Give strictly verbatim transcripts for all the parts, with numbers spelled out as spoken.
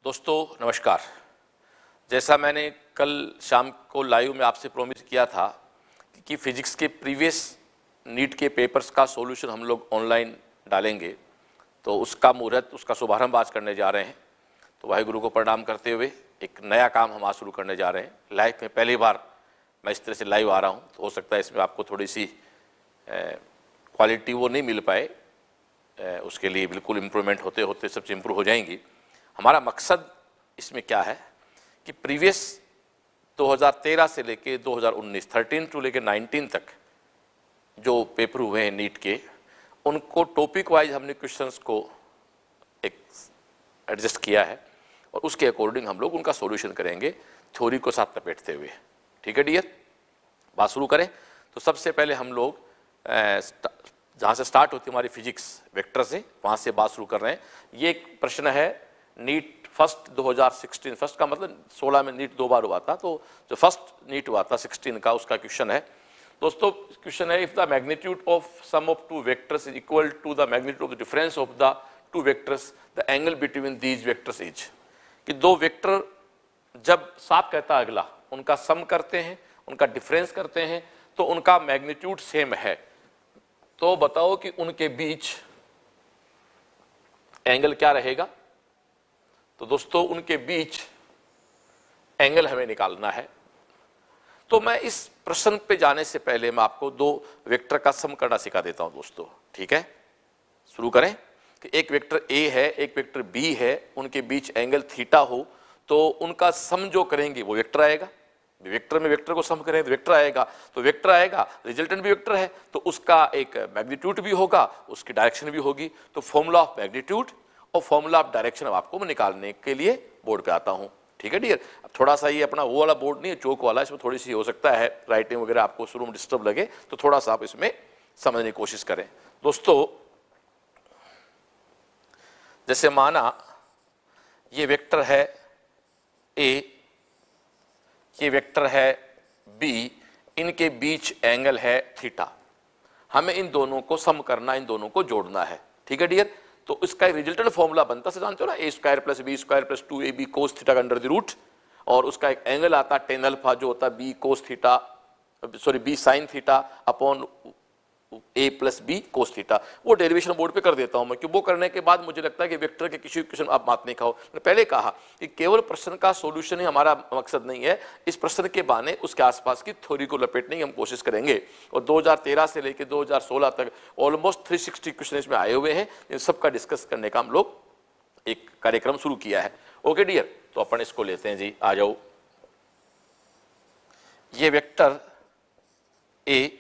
दोस्तों नमस्कार। जैसा मैंने कल शाम को लाइव में आपसे प्रॉमिस किया था कि फिजिक्स के प्रीवियस नीट के पेपर्स का सॉल्यूशन हम लोग ऑनलाइन डालेंगे, तो उसका मुहूर्त, उसका शुभारंभ आज करने जा रहे हैं। तो वाहिगुरु को प्रणाम करते हुए एक नया काम हम आज शुरू करने जा रहे हैं। लाइफ में पहली बार मैं इस तरह से लाइव आ रहा हूँ, तो हो सकता है इसमें आपको थोड़ी सी क्वालिटी वो नहीं मिल पाए, ए, उसके लिए बिल्कुल इम्प्रूवमेंट होते होते सब चीज़ इम्प्रूव हो जाएंगी। हमारा मकसद इसमें क्या है कि प्रीवियस दो हज़ार तेरह से लेके दो हज़ार उन्नीस तेरह टू लेके उन्नीस तक जो पेपर हुए हैं नीट के, उनको टॉपिक वाइज हमने क्वेश्चंस को एक एडजस्ट किया है और उसके अकॉर्डिंग हम लोग उनका सॉल्यूशन करेंगे, थ्योरी को साथ लपेटते हुए। ठीक है डियर, बात शुरू करें। तो सबसे पहले हम लोग जहाँ से स्टार्ट होती है हमारी फिजिक्स वेक्टर से, वहाँ से बात शुरू कर रहे हैं। ये एक प्रश्न है नीट फर्स्ट दो हज़ार सोलह, फर्स्ट का मतलब सोलह में नीट दो बार हुआ था, तो जो फर्स्ट नीट हुआ था सोलह का, उसका क्वेश्चन है दोस्तों। क्वेश्चन है, if the magnitude of sum of two vectors is equal to the magnitude of the difference of the two vectors, the angle between these vectors is. कि दो वेक्टर जब साफ कहता है अगला, उनका सम करते हैं, उनका डिफरेंस करते हैं, तो उनका मैग्नीट्यूड सेम है, तो बताओ कि उनके बीच एंगल क्या रहेगा। तो दोस्तों उनके बीच एंगल हमें निकालना है। तो मैं इस प्रश्न पे जाने से पहले मैं आपको दो वेक्टर का सम करना सिखा देता हूं दोस्तों। ठीक है, शुरू करें। कि एक वेक्टर ए है, एक वेक्टर बी है, उनके बीच एंगल थीटा हो, तो उनका सम जो करेंगे वो वेक्टर आएगा। वेक्टर में वेक्टर को सम करें तो वेक्टर आएगा, तो वेक्टर आएगा, रिजल्टेंट भी वेक्टर है, तो उसका एक मैग्नीट्यूड भी होगा, उसकी डायरेक्शन भी होगी। तो फॉर्मूला ऑफ मैग्नीट्यूड और फॉर्मूला ऑफ डायरेक्शन आपको मैं निकालने के लिए बोर्ड पे आता हूं। ठीक है डियर, अब थोड़ा सा ये अपना वो वाला बोर्ड नहीं है, चौक वाला, इसमें थोड़ी सी हो सकता है राइटिंग वगैरह आपको शुरू में डिस्टर्ब लगे, तो थोड़ा सा आप इसमें समझने की कोशिश करें। दोस्तों जैसे माना ये वेक्टर है ए, ये वेक्टर है बी, इनके बीच एंगल है थीटा। हमें इन दोनों को सम करना, इन दोनों को जोड़ना है। ठीक है डियर, तो इसका रिजल्टेंट फॉर्मूला बनता है, जानते हो ना, A square plus B square plus two A B cos theta का अंडर द रूट, और उसका एक एंगल आता है टेन अल्फा, जो होता है B cos theta, sorry B sine theta upon A plus B cos theta. वो डेरिवेशन बोर्ड पे कर देता हूं मैं, कि वो करने के बाद मुझे लगता है कि वेक्टर के किसी क्वेश्चन आप बात नहीं खाओ। मैंने पहले कहा कि केवल प्रश्न का सॉल्यूशन ही हमारा मकसद नहीं है, इस प्रश्न के बाने उसके आसपास की थ्योरी को लपेटने की हम कोशिश करेंगे। और दो हज़ार तेरह से लेकर दो हज़ार सोलह तक ऑलमोस्ट तीन सौ साठ क्वेश्चन इसमें आए हुए हैं, इन सबका डिस्कस करने का हम लोग एक कार्यक्रम शुरू किया है। ओके डियर, तो अपन इसको लेते हैं जी, आ जाओ। ये वेक्टर ए,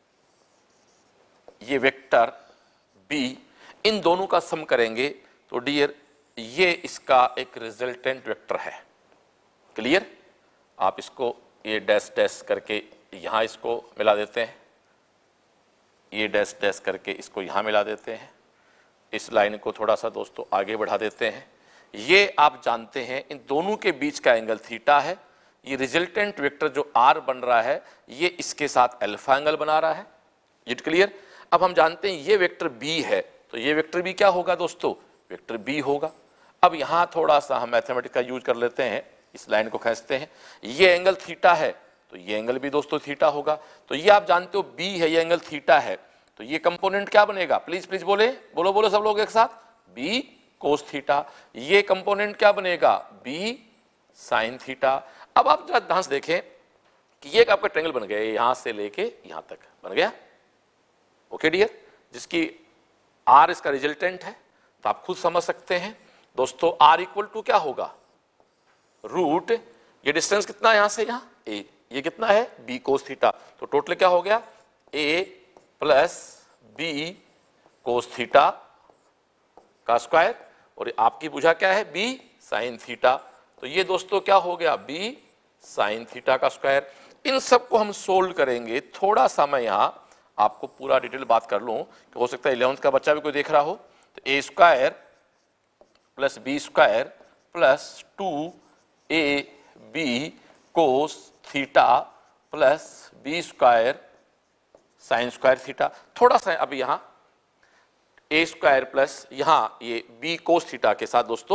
ये वेक्टर बी, इन दोनों का सम करेंगे तो डियर ये इसका एक रिजल्टेंट वेक्टर है। क्लियर, आप इसको ये डैश डैश करके यहां इसको मिला देते हैं, ये डैश डैश करके इसको यहां मिला देते हैं, इस लाइन को थोड़ा सा दोस्तों आगे बढ़ा देते हैं। ये आप जानते हैं इन दोनों के बीच का एंगल थीटा है। ये रिजल्टेंट वेक्टर जो आर बन रहा है, ये इसके साथ अल्फा एंगल बना रहा है। It clear. अब हम जानते हैं ये वेक्टर बी है, तो ये वेक्टर बी क्या होगा दोस्तों, वेक्टर बी होगा। अब यहां थोड़ा सा हम मैथमेटिक्स का यूज कर लेते हैं, इस लाइन को खींचते हैं। ये एंगल थीटा है, तो ये एंगल भी दोस्तों थीटा होगा। तो ये आप जानते हो बी है, ये एंगल थीटा है, तो ये कंपोनेंट क्या बनेगा, प्लीज प्लीज बोले, बोलो बोलो सब लोग एक साथ, बी कोस थीटा। ये कंपोनेंट क्या बनेगा, बी साइन थीटा। अब आप जरा ध्यान से देखें कि ये आपका ट्रायंगल बन गया, यहां से लेके यहां तक बन गया। ओके डियर, जिसकी आर इसका रिजल्टेंट है, तो आप खुद समझ सकते हैं दोस्तों आर इक्वल टू क्या होगा, रूट, ये डिस्टेंस कितना है यहां से यहां, ए, ये कितना है बी कोस थीटा, तो टोटल क्या हो गया, A plus B cos theta का स्क्वायर, और आपकी बुझा क्या है, बी साइन थीटा। तो ये दोस्तों क्या हो गया, बी साइन थीटा का स्क्वायर। इन सबको हम सोल्व करेंगे। थोड़ा सा मैं यहां आपको पूरा डिटेल बात कर लूं, कि हो सकता है इलेवेंथ का बच्चा भी कोई देख रहा हो। तो A square plus B square plus two A B cos theta plus B square sine square theta. थोड़ा सा अब यहां ए स्क्वायर प्लस यहां ये बी कोस थीटा के साथ दोस्तों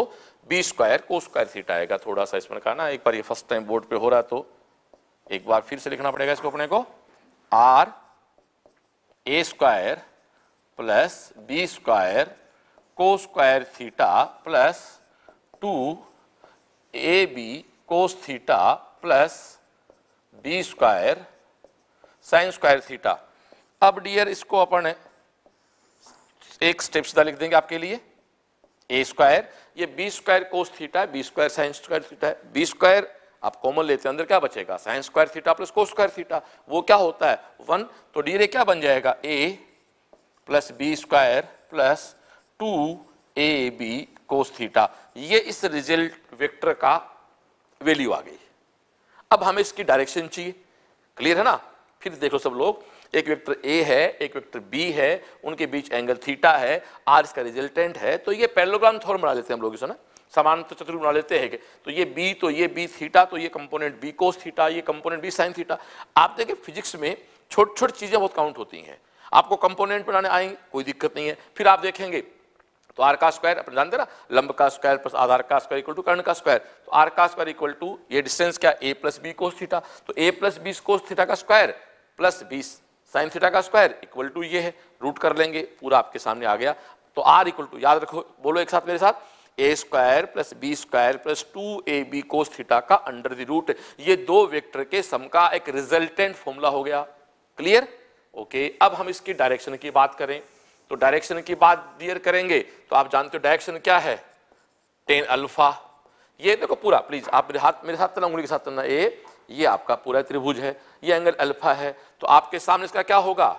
B square cos square theta आएगा। थोड़ा सा इसमें कहा ना, एक बार ये फर्स्ट टाइम बोर्ड पे हो रहा तो एक बार फिर से लिखना पड़ेगा इसको अपने को, R A square plus B square cos square theta plus two A B cos theta plus B square sine square theta. अब डियर इसको अपन एक स्टेप सीधा लिख देंगे आपके लिए, ए स्क्वायर, ये बी स्क्वायर कोस थीटा है, B square sine square theta है, बी स्क्वायर आप कॉमन लेते हैं, अंदर क्या बचेगा, sine square theta plus cos square theta, वो क्या होता है वन, तो डियर क्या बन जाएगा, A plus B square plus two A B cos theta. ये इस रिजल्ट वेक्टर का वैल्यू आ गई। अब हमें इसकी डायरेक्शन चाहिए, क्लियर है ना। फिर देखो सब लोग, एक वेक्टर ए है, एक वेक्टर बी है, उनके बीच एंगल थीटा है, आर इसका रिजल्टेंट है, तो ये पैरेललोग्राम थोड़ा बना लेते हैं हम लोग इसे ना, समांतर चतुर्भुज बना लेते हैं कि तो ये बी तो ये बी थीटा, तो ये कंपोनेंट बी कोस थीटा, ये कंपोनेंट बी साइन थीटा। आप देखिए फिजिक्स में छोटी छोटी चीजें बहुत काउंट होती हैं, आपको कंपोनेंट बनाने आएंगे कोई दिक्कत नहीं है। फिर आप देखेंगे तो आर का स्क्वायर अपन जानते हैं ना, लंब का स्क्वायर प्लस आधार का स्क्वायर इक्वल टू कर्ण का स्क्वायर, तो आर का स्क्वायर इक्वल टू ये डिस्टेंस क्या, A plus B cos theta, तो A plus B cos theta का square plus B sine theta का स्क्वायर इक्वल टू ये है, रूट कर लेंगे, पूरा आपके सामने आ गया। तो आर इक्वल टू, याद रखो, बोलो एक साथ मेरे साथ, A square plus B square plus two A B cos theta का अंडर द रूट, ये दो वेक्टर के सम का एक रिजल्टेंट फॉर्मूला हो गया। Clear, okay. अब हम इसकी डायरेक्शन की बात करें, तो डायरेक्शन की बात डियर करेंगे तो आप जानते हो डायरेक्शन क्या है, टेन अल्फा। ये देखो पूरा, प्लीज आप मेरे हाथ मेरे साथ चलना, उंगली के साथ चलना, ए ये आपका पूरा त्रिभुज है, ये एंगल अल्फा है, तो आपके सामने इसका क्या होगा,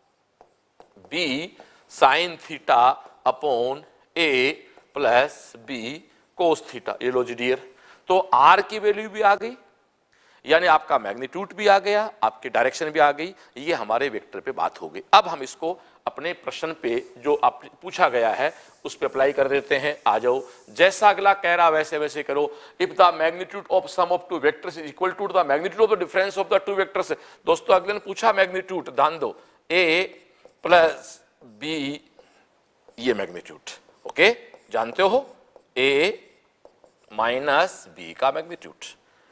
B sine theta upon A plus B cos theta. ये लो जी डियर, तो आर की वैल्यू भी आ गई, यानी आपका मैग्नीट्यूड भी आ गया, आपकी डायरेक्शन भी आ गई, ये हमारे वेक्टर पे बात हो गई। अब हम इसको अपने प्रश्न पे जो आप पूछा गया है उस पे अप्लाई कर देते हैं। आ जाओ, जैसा अगला कह रहा वैसे वैसे करो। If the magnitude of sum of two vectors is equal to the magnitude of the difference of the two vectors. दोस्तों अगले ने पूछा मैग्नीट्यूड, ध्यान दो, ए प्लस बी, ये मैग्नीट्यूड, ओके, जानते हो, ए माइनस बी का मैग्नीट्यूड।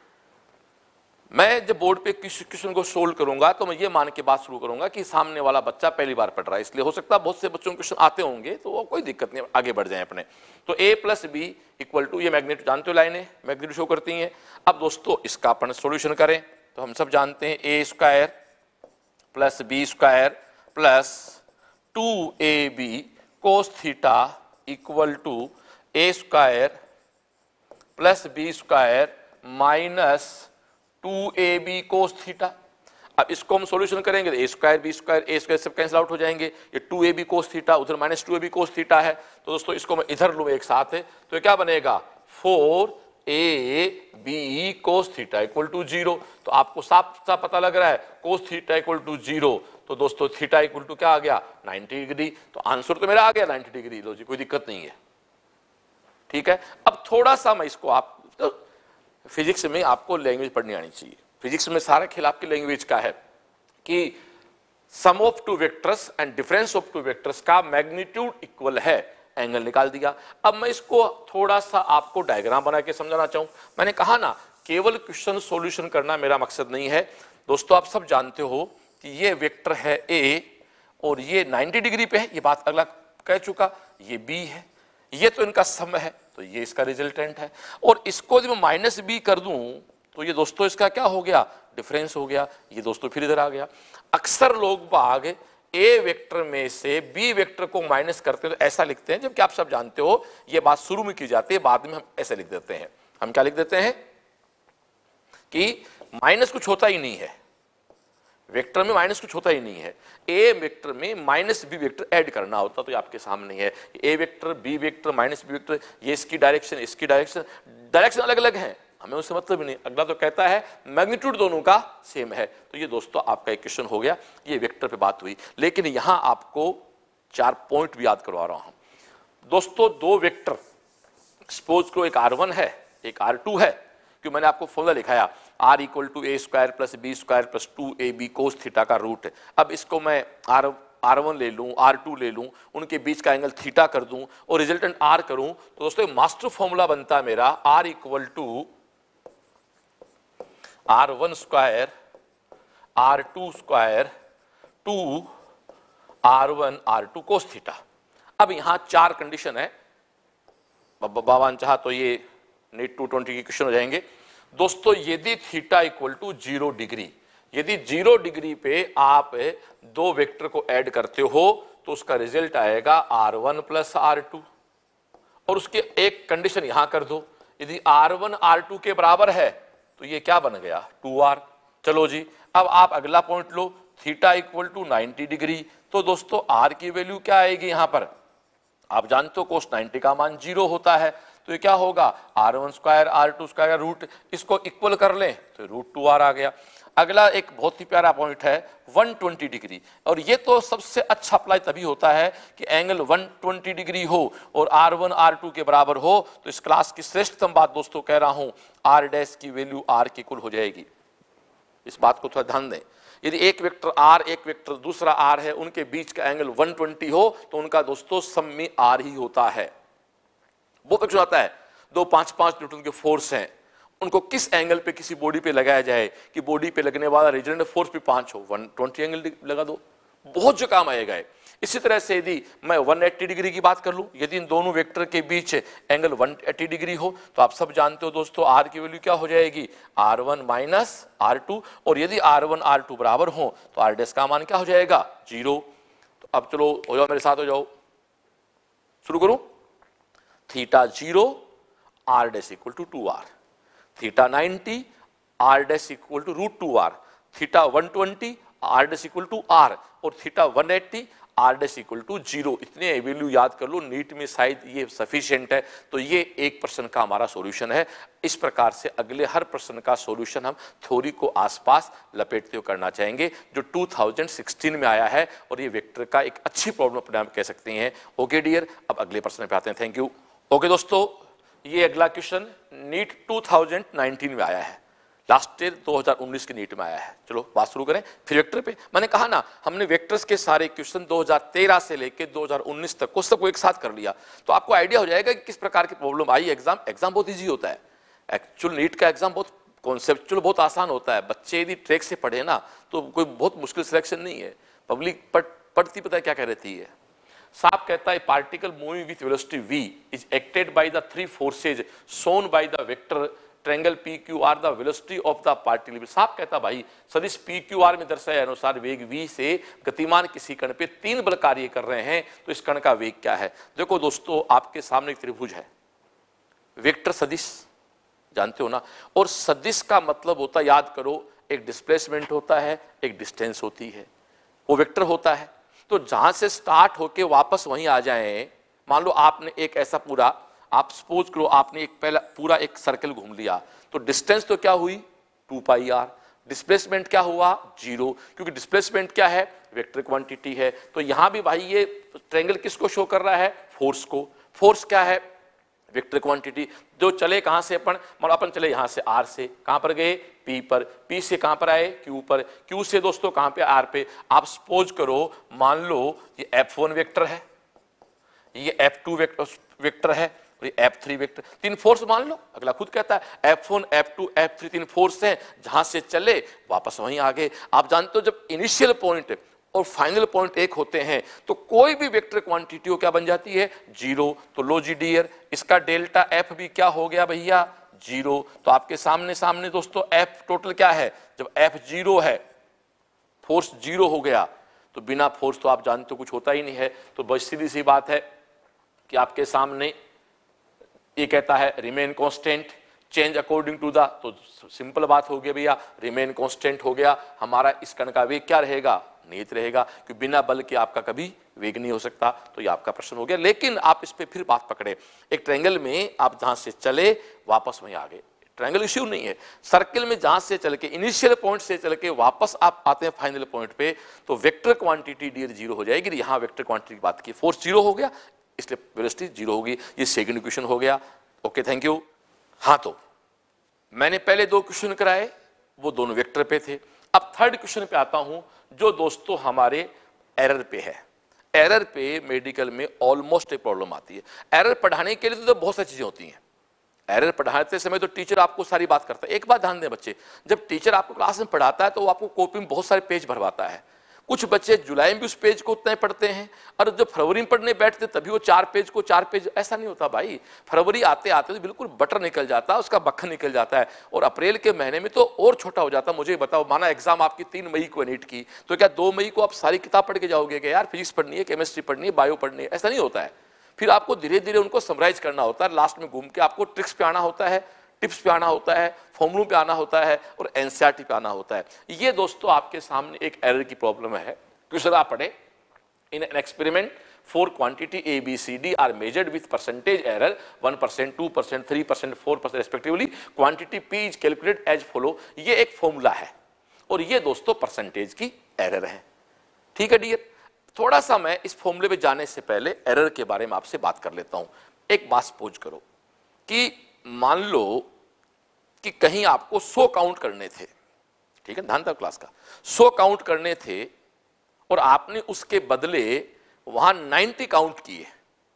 मैं जब बोर्ड पे किसी क्वेश्चन को सोल्व करूंगा तो मैं ये मान के बात शुरू करूंगा कि सामने वाला बच्चा पहली बार पढ़ रहा है, इसलिए हो सकता है बहुत से बच्चों को क्वेश्चन आते होंगे, तो वो कोई दिक्कत नहीं, आगे बढ़ जाए अपने। तो a plus B equal to, ये मैग्नीट्यूड जानते हो, लाइनें मैग्नीट्यूड शो करती हैं। अब दोस्तों इसका अपन सोल्यूशन करें तो हम सब जानते हैं A square plus B square plus two A B cos theta equal to A square plus B square minus two A B cos theta. अब इसको हम सॉल्यूशन करेंगे तो A square B square A square सब cancel out हो जाएंगे, ये two A B cos theta, उधर minus two A B cos theta है, तो दोस्तों इसको मैं इधर लूँ एक साथ है, तो क्या बनेगा, four A B cos theta equal to zero. तो आपको साफ साफ पता लग रहा है cos theta equal to zero, तो दोस्तों थीटा इक्वल टू क्या आ गया, नाइन्टी डिग्री। तो आंसर तो मेरा आ गया नाइन्टी डिग्री, लो जी, कोई दिक्कत नहीं है, ठीक है। अब थोड़ा सा मैं इसको, आप तो फिजिक्स में आपको लैंग्वेज पढ़नी आनी चाहिए, फिजिक्स में सारा खेल आपकी लैंग्वेज का है कि sum of two vectors and difference of two vectors का मैग्नीट्यूड इक्वल है, एंगल निकाल दिया। अब मैं इसको थोड़ा सा आपको डायग्राम बना के समझाना चाहूं। मैंने कहा ना, केवल क्वेश्चन सॉल्यूशन करना मेरा मकसद नहीं है। दोस्तों आप सब जानते हो कि ये वेक्टर है ए और ये नाइन्टी डिग्री पे है, ये बात अगला कह चुका, ये बी है, ये तो इनका सम है, तो ये इसका रिजल्टेंट है। और इसको जब मैं माइनस बी कर दूं तो ये दोस्तों इसका क्या हो गया, डिफरेंस हो गया, ये दोस्तों फिर इधर आ गया। अक्सर लोग बाग ए वेक्टर में से बी वेक्टर को माइनस करते हैं तो ऐसा लिखते हैं, जबकि आप सब जानते हो ये बात शुरू में की जाती है, बाद में हम ऐसे लिख देते हैं। हम क्या लिख देते हैं कि माइनस कुछ होता ही नहीं है, वेक्टर में माइनस कुछ होता ही नहीं है, ए वेक्टर में माइनस बी वेक्टर ऐड करना होता, तो ये आपके सामने है, A vector B vector minus B vector, ये इसकी डायरेक्शन इसकी डायरेक्शन, डायरेक्शन अलग अलग है, हमें उससे मतलब ही नहीं। अगला तो कहता है मैग्नीट्यूड दोनों का सेम है, तो ये दोस्तों आपका एक क्वेश्चन हो गया, ये वेक्टर पे बात हुई। लेकिन यहां आपको चार पॉइंट भी याद करवा रहा हूं दोस्तों। दो वेक्टर, सपोज को एक आर वन है एक आर टू है, क्यों मैंने आपको फॉर्मूला लिखाया R equal to A square plus B square plus two A B cos theta का रूट। अब इसको मैं आर आर वन ले लूं, आर टू ले लूं, उनके बीच का एंगल थीटा कर दूं और रिजल्टेंट आर करूं, तो दोस्तों मास्टर फॉर्मूला बनता है मेरा R equal to R one square R two square two R one R two cos theta. अब यहां चार कंडीशन है, बाबान चाहा तो ये नीट टू ट्वेंटी के क्वेश्चन हो जाएंगे। दोस्तों यदि theta equal to zero degree, यदि जीरो डिग्री पे आप दो वेक्टर को ऐड करते हो तो उसका रिजल्ट आएगा R one plus R two, और उसके एक कंडीशन यहां कर दो, यदि आर वन आर टू के बराबर है तो ये क्या बन गया टू आर। चलो जी, अब आप अगला पॉइंट लो, theta equal to ninety degree, तो दोस्तों आर की वैल्यू क्या आएगी यहां पर, आप जानते हो कोस नाइन्टी का मान जीरो होता है, तो ये क्या होगा R one square R two square root, इसको इक्वल कर लें तो रूट टू आर आ गया। अगला एक बहुत ही प्यारा पॉइंट है वन ट्वेंटी डिग्री, और ये तो सबसे अच्छा अप्लाई तभी होता है कि एंगल वन ट्वेंटी डिग्री हो और आर वन आर टू के बराबर हो, तो इस क्लास की श्रेष्ठतम बात दोस्तों कह रहा हूं, आर डैश की वैल्यू आर के इक्वल हो जाएगी। इस बात को थोड़ा ध्यान दें, यदि एक वेक्टर आर एक वेक्टर दूसरा आर है, उनके बीच का एंगल वन ट्वेंटी हो तो उनका दोस्तों सम में आर ही होता है। वो क्वेश्चन आता है दो पांच पांच न्यूटन के फोर्स हैं, उनको किस एंगल पे किसी बॉडी पे लगाया जाए कि बॉडी पे लगने वाला रिजल्टेंट फोर्स भी पांच हो, वन ट्वेंटी एंगल लगा दो, बहुत जो काम आएगा। इसी तरह से यदि मैं वन एट्टी डिग्री की बात कर लूं, यदि इन दोनों वेक्टर के बीच एंगल वन एट्टी डिग्री हो तो आप सब जानते हो दोस्तों आर की वैल्यू क्या हो जाएगी R one minus R two, और यदि आर वन आर टू बराबर हो तो आर डैश का मान क्या हो जाएगा जीरो। तो अब चलो हो जाओ मेरे साथ, हो जाओ, शुरू करूं, theta zero R dash equal to two R, theta ninety R dash equal to root two R, theta one twenty R dash equal to R, और theta one eighty R dash equal to zero. इतने value याद कर लो, NEET में शायद ये sufficient है। तो ये एक प्रश्न का हमारा सॉल्यूशन है। इस प्रकार से अगले हर प्रश्न का सॉल्यूशन हम थ्योरी को आसपास लपेटते हुए करना चाहेंगे, जो टू थाउजेंड सिक्सटीन में आया है, और ये वेक्टर का एक अच्छी प्रॉब्लम अपने आप कह सकते हैं। ओके डियर, अब अगले प्रश्न पे आते हैं। Thank you. ओके दोस्तों, ये अगला question NEET two thousand nineteen में आया है, लास्ट ईयर दो हज़ार उन्नीस के नीट में आया है। चलो बात शुरू करें फिर वेक्टर पे। मैंने कहा ना, हमने वेक्टर्स के सारे क्वेश्चन दो हज़ार तेरह से लेके दो हज़ार उन्नीस तक को सबको एक साथ कर लिया, तो आपको आइडिया हो जाएगा कि किस प्रकार की प्रॉब्लम आई। एग्जाम एग्जाम बहुत इजी होता है, एक्चुअल नीट का एग्जाम बहुत कॉन्सेप्चुअल बहुत आसान होता है। बच्चे यदि ट्रैक से पढ़े ना तो कोई बहुत मुश्किल सिलेक्शन नहीं है। पब्लिक पढ़, पढ़ती पता है क्या कह रहती है, साफ कहता है particle moving with velocity v is acted by the three forces shown by the vector triangle P Q R the velocity of the particle. साफ कहता भाई सदिश पी क्यू आर में दर्शाए अनुसार वेग v से गतिमान किसी कण पे तीन बल कार्य कर रहे हैं, तो इस कण का वेग क्या है। देखो दोस्तों, आपके सामने एक त्रिभुज है, वेक्टर सदिश जानते हो ना, और सदिश का मतलब होता है, याद करो, एक डिस्प्लेसमेंट होता है, एक डिस्टेंस होती है, वो वेक्टर होता है। तो जहां से स्टार्ट होके वापस वहीं आ जाएं, मान लो आपने एक ऐसा पूरा, आप सपोज करो आपने एक पहला पूरा एक सर्कल घूम लिया, तो डिस्टेंस तो क्या हुई टू पाई आर, डिस्प्लेसमेंट क्या हुआ जीरो, क्योंकि डिस्प्लेसमेंट क्या है वेक्टर क्वांटिटी है। तो यहां भी भाई ये ट्रायंगल किसको शो कर रहा है, फोर्स को। फोर्स क्या है, वेक्टर क्वांटिटी। जो चले कहां से अपन, मान अपन चले यहां से आर से, कहां पर गए पी पर, पी से कहां पर आए क्यू पर, क्यू से दोस्तों कहां पे आर पे। आप सपोज करो, मान लो ये एफ वन वेक्टर है, ये एफ टू वेक्टर है, और ये एफ थ्री वेक्टर, तीन फोर्स मान लो। अगला खुद कहता है F one F two F three तीन फोर्स हैं, जहां से चले वापस वहीं आ गए। आप जानते हो जब इनिशियल पॉइंट और फाइनल पॉइंट एक होते हैं तो कोई भी वेक्टर क्वांटिटी हो क्या बन जाती है जीरो। तो लो जी डियर, इसका डेल्टा एफ भी क्या हो गया भैया जीरो। तो आपके सामने सामने दोस्तों एफ टोटल क्या है, जब एफ जीरो है, फोर्स जीरो हो गया, तो बिना फोर्स तो आप जानते हो कुछ होता ही नहीं है। तो बस सीधी सी बात है कि आपके सामने ये कहता है remain constant, change according to the, तो सिंपल बात हो गया भैया, रिमेन कांस्टेंट हो गया। हमारा इस कण का वेग क्या रहेगा, नियत रहेगा, क्योंकि बिना बल के आपका कभी वेग नहीं हो सकता। तो ये आपका प्रश्न हो गया। लेकिन आप इस पे फिर बात पकड़े, एक ट्रायंगल में आप जहां से चले वापस वहीं आ गए, ट्रायंगल इश्यू नहीं है। सर्किल में जहां से चल के इनिशियल पॉइंट से चल के वापस आप आते हैं फाइनल पॉइंट पे, तो वेक्टर क्वांटिटी डियर जीरो हो जाएगी। यहां वेक्टर क्वांटिटी की बात की, फोर्स जीरो हो गया, इसलिए वेलोसिटी जीरो होगी। ये सेकंड इक्वेशन हो गया। Okay thank you. हाँ, तो मैंने पहले दो क्वेश्चन कराए, वो दोनों वेक्टर पे थे। अब थर्ड क्वेश्चन पे आता हूं, जो दोस्तों हमारे एरर पे है। एरर पे मेडिकल में ऑलमोस्ट एक प्रॉब्लम आती है। एरर पढ़ाने के लिए तो बहुत सारी चीजें होती हैं। एरर पढ़ाते समय तो टीचर आपको सारी बात करता है। एक बात ध्यान दें बच्चे, जब टीचर आपको क्लास में पढ़ाता है तो वो आपको कॉपी में बहुत सारे पेज भरवाता है। कुछ बच्चे जुलाई में भी उस पेज को उतना ही पढ़ते हैं और जब फरवरी में पढ़ने बैठते तभी वो चार पेज को चार पेज, ऐसा नहीं होता भाई। फरवरी आते आते तो बिल्कुल बटर निकल जाता है, उसका मक्खन निकल जाता है और अप्रैल के महीने में तो और छोटा हो जाता है। मुझे बताओ, माना एग्जाम आपकी तीन मई को नीट की, तो क्या दो मई को आप सारी किताब पढ़ के जाओगे कि यार फिजिक्स पढ़नी है, केमिस्ट्री पढ़नी है, बायो पढ़नी है? ऐसा नहीं होता है। फिर आपको धीरे धीरे उनको समराइज करना होता है। लास्ट में घूम के आपको ट्रिक्स पे आना होता है, टिप्स पे आना होता है, फॉर्मूलों पे आना होता है और एनसीईआरटी पे आना होता है। ये दोस्तों आपके सामने एक एरर की प्रॉब्लम है। क्वेश्चन आप पढ़े, in an experiment four quantity A B C D are measured with percentage error one percent, two percent, three percent, four percent respectively. Quantity P is calculated as follow. ये एक formula है और ये दोस्तों percentage की error है। ठीक है डियर, थोड़ा सा मैं इस फॉर्मूले पे जाने से पहले एरर के बारे में आपसे बात कर लेता हूं। एक बात सपोज करो कि मान लो कि कहीं आपको सौ काउंट करने थे, ठीक है, ध्यान था क्लास का, सौ काउंट करने थे और आपने उसके बदले वहां नब्बे काउंट किए,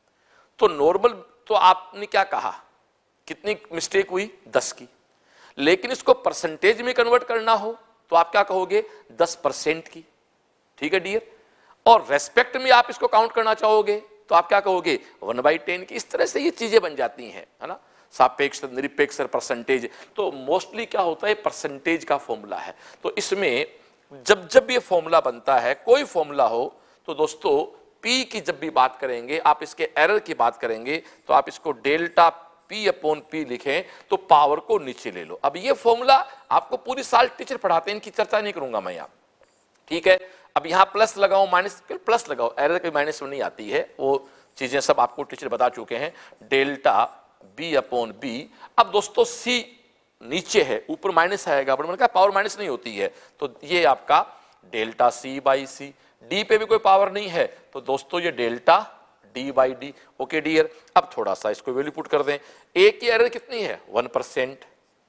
तो नॉर्मल तो आपने क्या कहा, कितनी मिस्टेक हुई? दस की। लेकिन इसको परसेंटेज में कन्वर्ट करना हो तो आप क्या कहोगे? दस परसेंट की। ठीक है डियर, और रेस्पेक्ट में आप इसको काउंट करना चाहोगे तो आप क्या कहोगे? वन बाई टेन की। इस तरह से ये चीजें बन जाती हैं, है ना, सापेक्ष, निरपेक्ष, परसेंटेज। तो मोस्टली क्या होता है, परसेंटेज का फॉर्मूला है। तो इसमें जब जब ये फॉर्मूला बनता है, कोई फॉर्मूला हो, तो दोस्तों P की जब भी बात करेंगे, आप इसके एरर की बात करेंगे तो आप इसको डेल्टा P अपॉन P लिखें तो पावर को नीचे ले लो। अब ये फॉर्मूला आपको पूरी साल टीचर पढ़ाते हैं, इनकी चर्चा नहीं करूंगा मैं यहाँ। ठीक है, अब यहाँ प्लस लगाओ माइनस, प्लस लगाओ, एरर की माइनस में नहीं आती है, वो चीजें सब आपको टीचर बता चुके हैं। Delta B upon B. अब दोस्तों C नीचे है, ऊपर माइनस आएगा, पर मैंने कहा पावर माइनस नहीं होती है, तो ये आपका delta C by C. D पे भी कोई पावर नहीं है तो दोस्तों ये delta D by D. Okay dear, अब थोड़ा सा इसको वैल्यू पुट कर दें। ए की एरर कितनी है? One percent.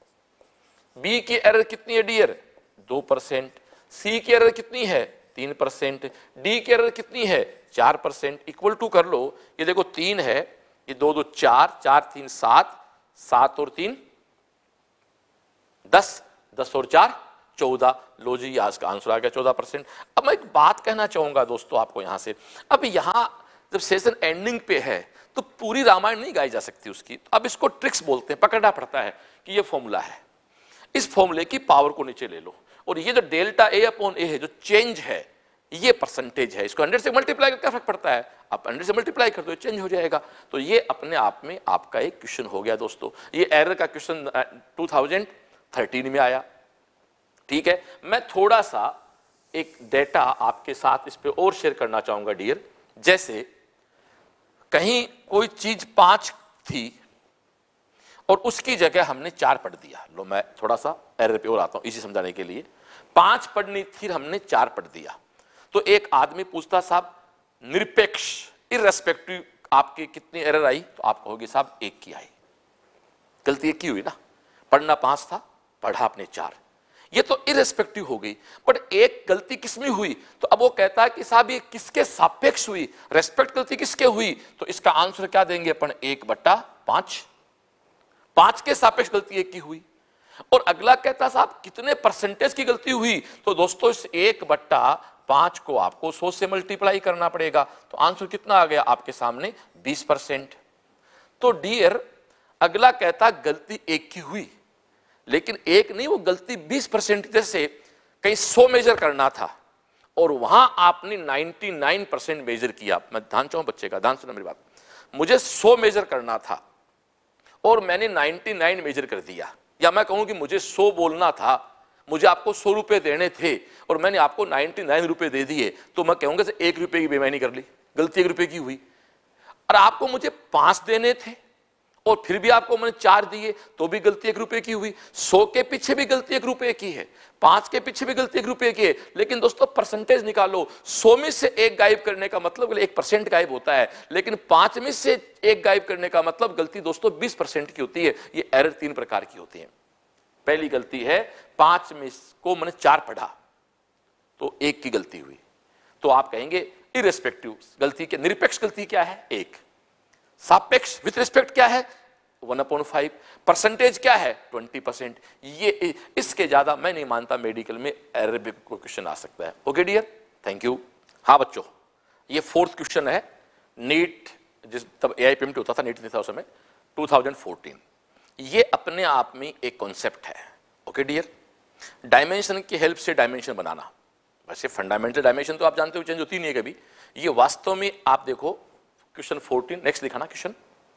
बी की एरर कितनी है डियर? दो परसेंट। सी की एरर कितनी है? तीन परसेंट। डी की एरर कितनी है? चार परसेंट। इक्वल टू कर लो, ये देखो तीन है, ये दो दो चार, चार तीन सात, सात और तीन दस, दस और चार चौदह। लो जी, आज का आंसर आ गया चौदह परसेंट। अब मैं एक बात कहना चाहूंगा दोस्तों आपको यहां से, अब यहां जब सेशन एंडिंग पे है तो पूरी रामायण नहीं गाई जा सकती उसकी। अब इसको ट्रिक्स बोलते हैं, पकड़ना पड़ता है कि ये फॉर्मूला है, इस फॉर्मूले की पावर को नीचे ले लो और ये जो डेल्टा ए अपॉन ए है, जो चेंज है, ये परसेंटेज है। इसको हंड्रेड से मल्टीप्लाई करके क्या फर्क पड़ता है? आप हंड्रेड से मल्टीप्लाई कर दो, चेंज हो जाएगा। तो ये अपने आप में आपका एक क्वेश्चन हो गया दोस्तों। ये एरर का क्वेश्चन टू थाउजेंड थर्टीन में आया। ठीक है, मैं थोड़ा सा एक डेटा आपके साथ इस पे और शेयर करना चाहूंगा डियर। जैसे कहीं कोई चीज पांच थी और उसकी जगह हमने चार पढ़ दिया। लो मैं थोड़ा सा एरर पे और आता हूं इसी समझाने के लिए। पांच पढ़नी थी, हमने चार पढ़ दिया। तो एक आदमी पूछता, साहब निरपेक्ष, इररेस्पेक्टिव आपकी कितनी एरर आई? तो आप कहोगे साहब एक की आई। गलती एक की हुई ना, पढ़ना पांच था, पढ़ा आपने चार, ये तो इररेस्पेक्टिव हो गई। बट एक गलती किसमें हुई? तो अब वो कहता है कि साहब ये किसके सापेक्ष हुई, रेस्पेक्ट गलती किसके हुई? तो इसका आंसर क्या देंगे अपन? एक बट्टा पांच। पांच के सापेक्ष गलती एक की हुई। और अगला कहता साहब कितने परसेंटेज की गलती हुई? तो दोस्तों इस एक बट्टा पांच को आपको सौ से मल्टीप्लाई करना पड़ेगा। तो आंसर कितना आ गया आपके सामने? बीस परसेंट। तो डियर अगला कहता गलती एक की हुई, लेकिन एक नहीं, वो गलती बीस परसेंट। जैसे कहीं सौ मेजर करना था और वहां आपने निन्यानवे परसेंट मेजर किया। मैं ध्यान चाहूं बच्चे का, ध्यान सुना मेरी बात। मुझे सौ मेजर करना था और मैंने निन्यानवे मेजर कर दिया, या मैं कहूं कि मुझे सौ बोलना था, मुझे आपको सौ रुपए देने थे और मैंने आपको निन्यानवे रुपए दे दिए, तो मैं कहूंगा से एक रुपए की बेईमानी कर ली, गलती एक रुपए की हुई। और आपको मुझे पांच देने थे और फिर भी आपको मैंने चार दिए, तो भी गलती एक रुपए की हुई। सौ के पीछे भी गलती एक रुपए की है, पांच के पीछे भी गलती एक रुपए की है। लेकिन दोस्तों परसेंटेज निकालो, सौ में से एक गायब करने का मतलब एक परसेंट गायब होता है, लेकिन पांच में से एक गायब करने का मतलब गलती दोस्तों बीस परसेंट की होती है। ये एरर तीन प्रकार की होती है। पहली गलती है पांच में को मैंने चार पढ़ा तो एक की गलती हुई। तो आप कहेंगे इररिस्पेक्टिव गलती के निरपेक्ष गलती क्या है एक, सापेक्ष विथ रिस्पेक्ट क्या है वन अपॉन फाइव, परसेंटेज क्या है ट्वेंटी परसेंट। ये इसके ज्यादा मैं नहीं मानता मेडिकल में एरर भी कोई क्वेश्चन आ सकता है। Okay dear, thank you. हाँ बच्चों, ये फोर्थ क्वेश्चन है नीट, जिस तब एआईपीएमटी होता था नीट नहीं था उस समय, टू थाउजेंड फोर्टीन। ये अपने आप में एक कॉन्सेप्ट है। ओके डियर, डायमेंशन की हेल्प से डायमेंशन बनाना, वैसे फंडामेंटल डायमेंशन तो आप जानते हो चेंज होती नहीं है कभी, ये वास्तव में आप देखो क्वेश्चन फोर्टीन, नेक्स्ट दिखाना क्वेश्चन,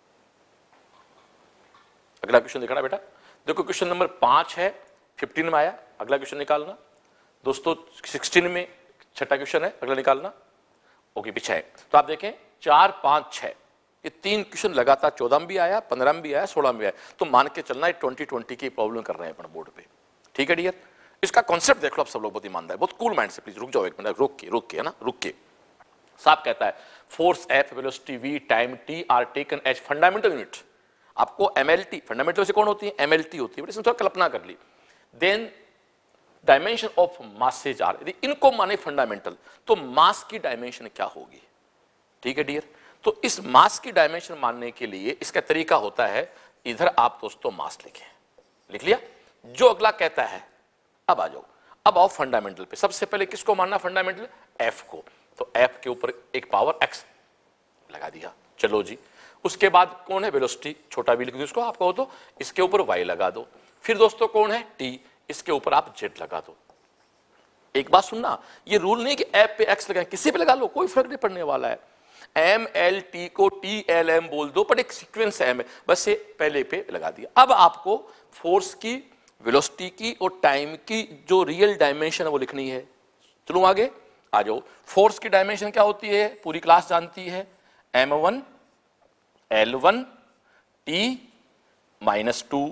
अगला क्वेश्चन दिखाना बेटा। देखो क्वेश्चन नंबर पांच है, फिफ्टीन में आया, अगला क्वेश्चन निकालना दोस्तों, सिक्सटीन में छठा क्वेश्चन है, अगला निकालना। ओके पीछे है, तो आप देखें चार पांच छह, ये तीन क्वेश्चन लगातार चौदह में भी आया, पंद्रह में भी आया, सोलह में भी आया, तो मान के चलना है ट्वेंटी ट्वेंटी की प्रॉब्लम कर रहे हैं अपन बोर्ड पे। ठीक है डियर, इसका कॉन्सेप्ट देख लो आप सब लोग, बहुत ईमानदार, बहुत कूल माइंड से, प्लीज रुक जाओ एक मिनट, रुक के रुक के है ना, रुक के। साहब कहता है force F, velocity V, time T are taken as fundamental unit. आपको एमएलटी, फंडामेंटल से कौन होती है एमएलटी होती है, इसमें थोड़ा कल्पना कर ली। Then dimension of masses are, यदि इनको माने फंडामेंटल तो मास की डायमेंशन क्या होगी। ठीक है डियर, तो इस मास की डायमेंशन मानने के लिए इसका तरीका होता है, इधर आप दोस्तों मास लिखें, लिख लिया। जो अगला कहता है, अब आ जाओ, अब आओ फंडामेंटल पे। सबसे पहले किसको मानना फंडामेंटल, एफ को, तो एफ के ऊपर एक पावर एक्स लगा दिया, चलो जी। उसके बाद कौन है वेलोसिटी, छोटा भी लिख दो इसको, आपको हो तो इसके ऊपर वाई लगा दो। फिर दोस्तों कौन है टी, इसके ऊपर आप जेड लगा दो। एक बात सुनना, ये रूल नहीं कि एफ पे एक्स लगाएं, किसी पे लगा लो, कोई फर्क नहीं पड़ने वाला है। एम एल टी को टी एल एम बोल दो, पर एक सीक्वेंस एम है, बस ये पहले पे लगा दिया। अब आपको फोर्स की, वेलोसिटी की और टाइम की जो रियल डायमेंशन है वो लिखनी है। चलो आगे आ जाओ। फोर्स की डायमेंशन क्या होती है, पूरी क्लास जानती है, M one L one T minus two.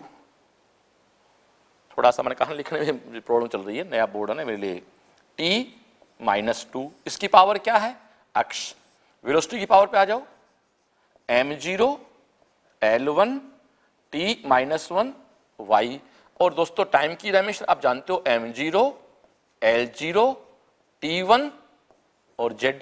थोड़ा सा मैंने कहा लिखने में प्रॉब्लम चल रही है, नया बोर्ड है ना मेरे लिए। टी माइनस टू, इसकी पावर क्या है एक्स। वेलोसिटी की पावर पे आ जाओ, M zero L one T minus one Y. और दोस्तों टाइम की डायमेंशन आप जानते हो, M zero L zero T one और जेड।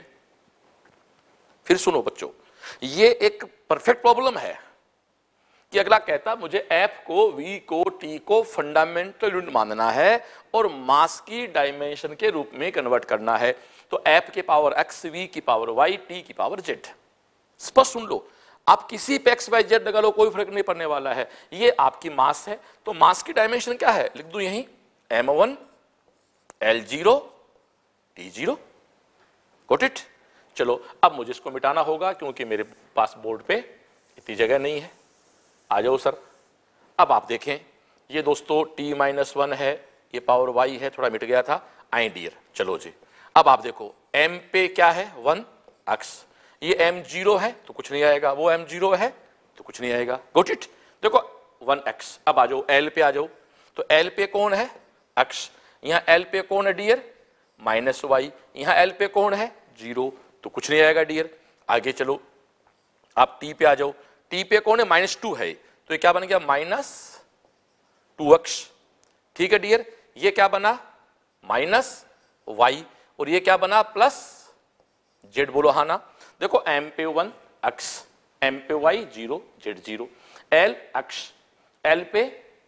फिर सुनो बच्चों, ये एक परफेक्ट प्रॉब्लम है कि अगला कहता मुझे एफ को, वी को, टी को फंडामेंटल यूनिट मानना है और मास की डायमेंशन के रूप में कन्वर्ट करना है। तो एफ के पावर एक्स, वी की पावर वाई, टी की पावर जेड। स्पष्ट सुन लो, आप किसी पे एक्स वाई जेड लगा लो, कोई फर्क नहीं पड़ने वाला है। ये आपकी मास है, तो मास की डायमेंशन क्या है लिख दू यहीं, M one L zero T zero. Got it. चलो अब मुझे इसको मिटाना होगा क्योंकि मेरे पास बोर्ड पे इतनी जगह नहीं है। आ जाओ सर। अब आप देखें, ये दोस्तों t माइनस वन है, ये पावर y है, थोड़ा मिट गया था। आई डियर, चलो जी। अब आप देखो m पे क्या है वन एक्स, ये m जीरो है तो कुछ नहीं आएगा, वो m जीरो है तो कुछ नहीं आएगा। Got it. देखो वन एक्स। अब आ जाओ l पे आ जाओ, तो l पे कौन है x, यहाँ l पे कौन है डियर माइनस वाई, यहाँ l पे कौन है जीरो, तो कुछ नहीं आएगा डियर। आगे चलो, आप t पे आ जाओ, t पे कौन है माइनस टू है, तो ये क्या बन गया माइनस टू एक्स। ठीक है डियर, ये क्या बना माइनस वाई, और ये क्या बना प्लस जेड। बोलो हाँ ना। देखो m पे वन एक्स, m पे Y zero, Z zero, l X, l पे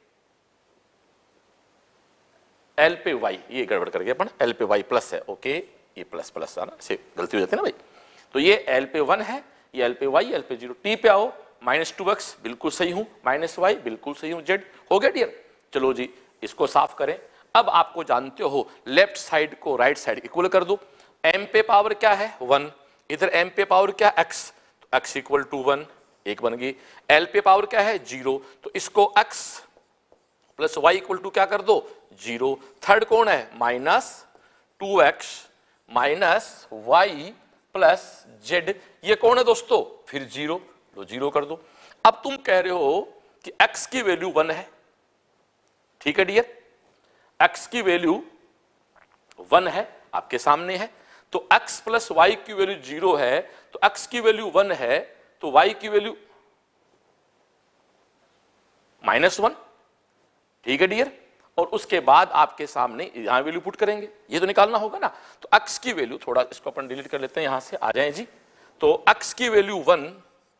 l पे y, ये गड़बड़ कर गया अपन, l पे y प्लस है। ओके, ये प्लस प्लस है ना, से गलती हो जाती है ना भाई। तो ये l पे वन है, ये l पे y, l पे जीरो। t पे आओ, माइनस टू एक्स बिल्कुल सही हूं, माइनस वाई बिल्कुल सही हूं, जेड हो गया डियर। चलो जी, इसको साफ करें। अब आपको जानते हो लेफ्ट साइड को राइट साइड इक्वल कर दो। m पे पावर क्या है वन, इधर m पे पावर क्या x, तो x इक्वल टू वन, एक बन गई। l पे पावर क्या है जीरो, तो इसको x plus Y equal to क्या कर दो जीरो। थर्ड कौन है minus two X minus Y plus Z, ये कौन है दोस्तों फिर जीरो, लो जीरो कर दो। अब तुम कह रहे हो कि x की वैल्यू वन है, ठीक है डियर, x की वैल्यू वन है आपके सामने है, तो x प्लस वाई की वैल्यू जीरो है, तो x की वैल्यू वन है, तो y की वैल्यू माइनस वन। ठीक है डियर, और उसके बाद आपके सामने यहां वैल्यू पुट करेंगे, ये तो निकालना होगा ना। तो x की वैल्यू, थोड़ा इसको अपन डिलीट कर लेते हैं, यहां से आ जाए जी। तो x की वैल्यू वन,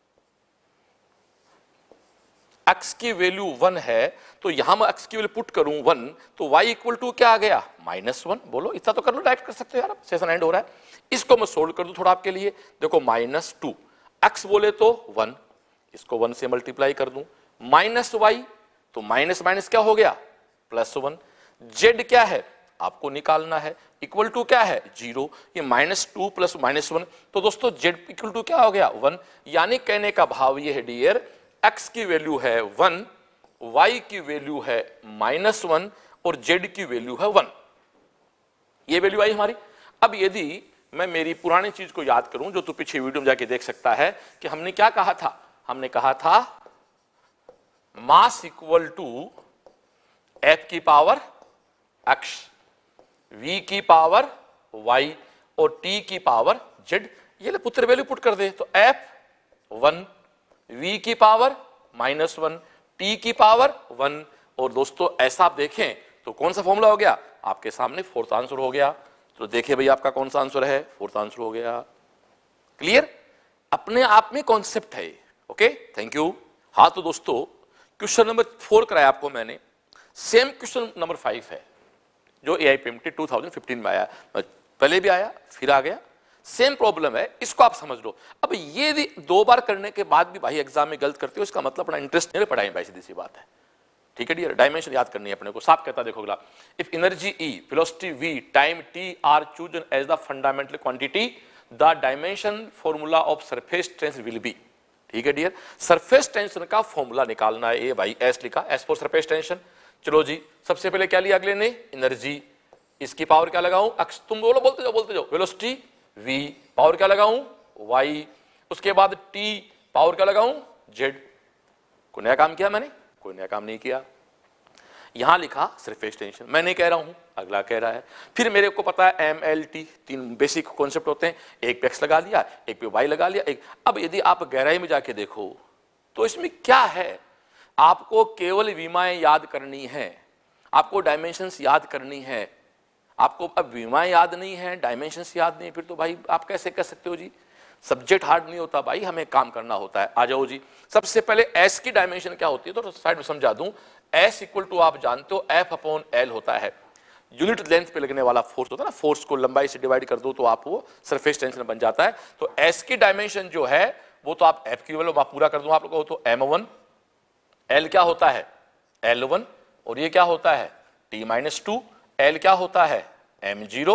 x की वैल्यू वन है, तो यहां मैं x की वैल्यू पुट करूं वन, तो y इक्वल टू क्या आ गया, माइनस वन। बोलो, इतना तो कर लो, डायरेक्ट कर सकते हो यार, सेशन एंड हो रहा है। इसको मैं सोल्व कर दूं थोड़ा आपके लिए, देखो माइनस टू, एक्स बोले तो वन, इसको वन से मल्टीप्लाई कर दूं, माइनस वाई, तो माइनस माइनस क्या हो गया, प्लस वन। जेड क्या है आपको निकालना है, इक्वल टू क्या है, जीरो। ये minus two plus minus one, तो दोस्तों जेड इक्वल टू क्या हो गया, वन। यानी कहने का भाव ये है डियर, एक्स की वैल्यू है वन, वाई की वैल्यू है माइनस वन और जेड की वैल्यू है वन। ये वैल्यू आई हमारी। अब यदि मैं मेरी पुरानी चीज को याद करूं, जो तू पीछे वीडियो में जाके देख सकता है, कि हमने क्या कहा था, हमने कहा था मास इक्वल टू एफ की पावर एक्स, वी की पावर वाई और टी की पावर जेड। ये ले पुत्र वैल्यू पुट कर दे, तो एफ वन, वी की पावर माइनस वन, टी की पावर वन। और दोस्तों ऐसा आप देखें तो कौन सा फॉर्मूला हो गया आपके सामने, फोर्थ आंसर हो गया। तो देखिए भाई आपका कौन सा आंसर है, फोर्थ आंसर हो गया। क्लियर, अपने आप में कॉन्सेप्ट है। Okay, thank you. हाँ तो दोस्तों क्वेश्चन नंबर फोर कराया आपको मैंने, सेम क्वेश्चन नंबर फाइव है जो A I P M T two thousand fifteen में आया, पहले भी आया फिर आ गया, सेम प्रॉब्लम है, इसको आप समझ लो। अब ये दो बार करने के बाद भी भाई एग्जाम में गलत करते हो, इसका मतलब अपना इंटरेस्ट नहीं पढ़ाई भाई, सीधी सी बात है। ठीक है डियर, डायमेंशन याद करनी है अपने को। साफ कहता देखो अगला, if energy E, velocity V, time T are chosen as the fundamental quantity, the dimension formula of surface tension will be. ठीक है डियर, सरफेस टेंशन का फॉर्मूला निकालना है। ये भाई एस लिखा, एस फॉर सरफेस टेंशन। चलो जी, सबसे पहले क्या लिया अगले ने, एनर्जी, इसकी पावर क्या लगाऊं, अक्स, तुम बोलो, बोलते जाओ बोलते जाओ, वेलोसिटी वी, पावर क्या लगाऊं, वाई, उसके बाद टी, पावर क्या लगाऊं, जेड। कोई नया काम किया मैंने, कोई नया काम नहीं किया। यहां लिखा सरफेस टेंशन, मैं नहीं कह रहा हूं, अगला कह रहा है। फिर मेरे को पता है एम एल टी, तीन बेसिक कॉन्सेप्ट होते हैं, एक पे एक्स लगा लिया, एक पे वाई लगा लिया, एक। अब यदि आप गहराई में जाके देखो तो इसमें क्या है, आपको केवल विमाएं याद करनी है, आपको डायमेंशंस याद करनी है। आपको अब विमाएं याद नहीं है, डायमेंशंस याद नहीं, फिर तो भाई आप कैसे कर सकते हो जी, सब्जेक्ट हार्ड नहीं होता भाई, हमें काम करना होता है। आ जाओ जी, सबसे पहले एस की डायमेंशन क्या होती है तो साइड में समझा दूं। एस इक्वल टू आप जानते हो एफ अपॉन एल होता है, यूनिट लेंथ पे लगने वाला फोर्स होता है ना, फोर्स को लंबाई से डिवाइड कर दो तो आप वो सरफेस टेंशन बन जाता है। तो एस की डायमेंशन जो है वो तो आप एफ की वैल्यू पूरा कर दो आप लोगों को, तो एम वन, एल क्या होता है एल वन, और ये क्या होता है टी माइनस टू, एल क्या होता है M zero,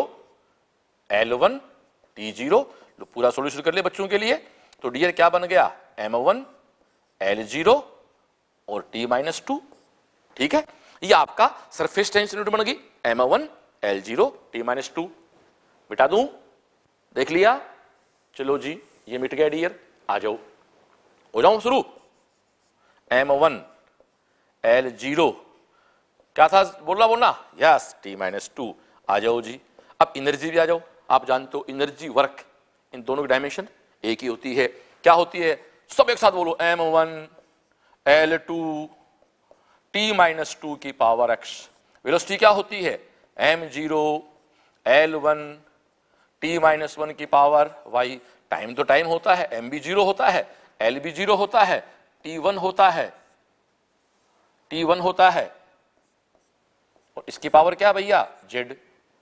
L one T zero. लो पूरा सोल्यूशन कर ले बच्चों के लिए, तो डियर क्या बन गया एम वन, एल जीरो और टी माइनस टू। ठीक है, ये आपका सरफेस टेंशन यूनिट बन गई, M one, L zero, T minus two. मिटा दूं, देख लिया, चलो जी ये मिट गया डियर। आ जाओ, हो जाऊं शुरू। एम वन, एल जीरो, क्या था बोलना बोलना, यस टी माइनस टू। आ जाओ जी, अब एनर्जी भी आ जाओ। आप जानते हो एनर्जी वर्क इन दोनों की डायमेंशन एक ही होती है, क्या होती है, सब एक साथ बोलो, M one, L two, T minus two की पावर एक्स। वेलोसिटी क्या होती है M zero, L one, T minus one की पावर वाई। टाइम तो टाइम होता है, एम भी जीरो होता है, एल भी जीरो होता है, टी वन होता है, टी वन होता है, और इसकी पावर क्या भैया जेड।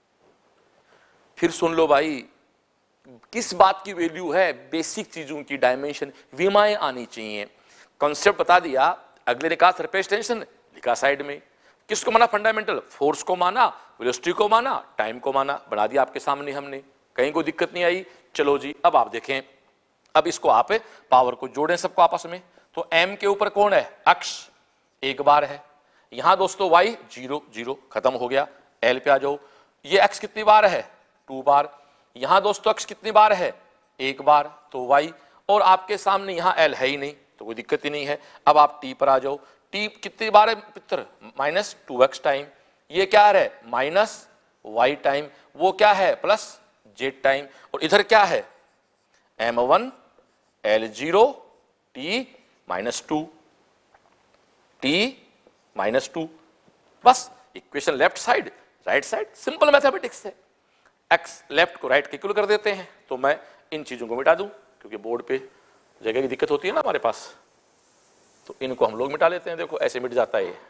फिर सुन लो भाई, किस बात की वैल्यू है, बेसिक चीजों की डायमेंशन, विमाएं आनी चाहिए। कॉन्सेप्ट बता दिया, अगले ने कहा सरफेस टेंशन, लिखा साइड में, किसको माना फंडामेंटल, फोर्स को माना, वेलोसिटी को माना, टाइम को माना, बना दिया आपके सामने हमने, कहीं कोई दिक्कत नहीं आई। चलो जी अब आप देखें, अब इसको आप पावर को जोड़ें सबको आपस में, तो m के ऊपर कौन है अक्ष, एक बार है, यहां दोस्तों y जीरो जीरो खत्म हो गया। l पे आ जाओ, ये x कितनी बार है टू बार, यहां दोस्तों x कितनी बार है एक बार, तो y, और आपके सामने यहां l है ही नहीं तो कोई दिक्कत ही नहीं है। अब आप t पर आ जाओ, t कितनी बार है पित्र माइनस टू एक्स टाइम, ये क्या है माइनस वाई टाइम, वो क्या है प्लस जेड टाइम, और इधर क्या है M one, L zero, T minus two, T minus two. बस equation left side right side, simple mathematics है। एक्स लेफ्ट को राइट इक्वल कर देते हैं, तो मैं इन चीजों को मिटा दूं, क्योंकि बोर्ड पे जगह की दिक्कत होती है ना हमारे पास, तो इनको हम लोग मिटा लेते हैं। देखो ऐसे मिट जाता है ये,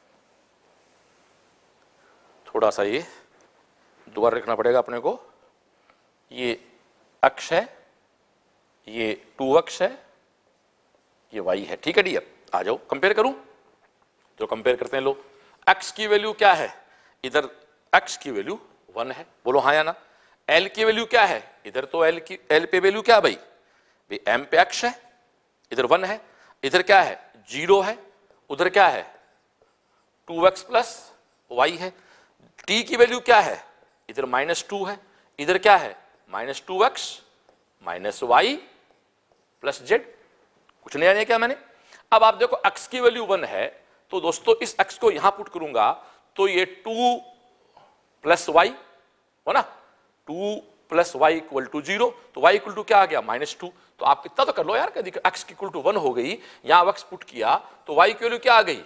थोड़ा सा ये दोबारा लिखना पड़ेगा अपने को। ये अक्ष है, ये टू अक्ष है, ये वाई है, ठीक है डियर। आ जाओ कंपेयर करूं, जो कंपेयर करते हैं लो। एक्स की वैल्यू क्या है, इधर एक्स की वैल्यू वन है, बोलो हाँ या ना। एल की वैल्यू क्या है, इधर तो एल की एल पे वैल्यू क्या भाई, भाई एम पे एक्स है, इधर वन है, इधर क्या है जीरो है, उधर क्या है टू एक्स प्लस वाई है। टी की वैल्यू क्या है, इधर माइनस टू है, इधर क्या है minus two X minus Y plus Z. कुछ नया नहीं क्या मैंने। अब आप देखो एक्स की वैल्यू वन है, तो दोस्तों इस एक्स को यहां पुट करूंगा तो ये टू प्लस वाई हो ना, two plus Y equal to zero, तो वाई इक्वल टू क्या आ गया माइनस टू। तो आप इतना तो कर लो यार, कभी एक्स इक्वल टू वन हो गई, यहां एक्स पुट किया तो वाई की वैल्यू क्या आ गई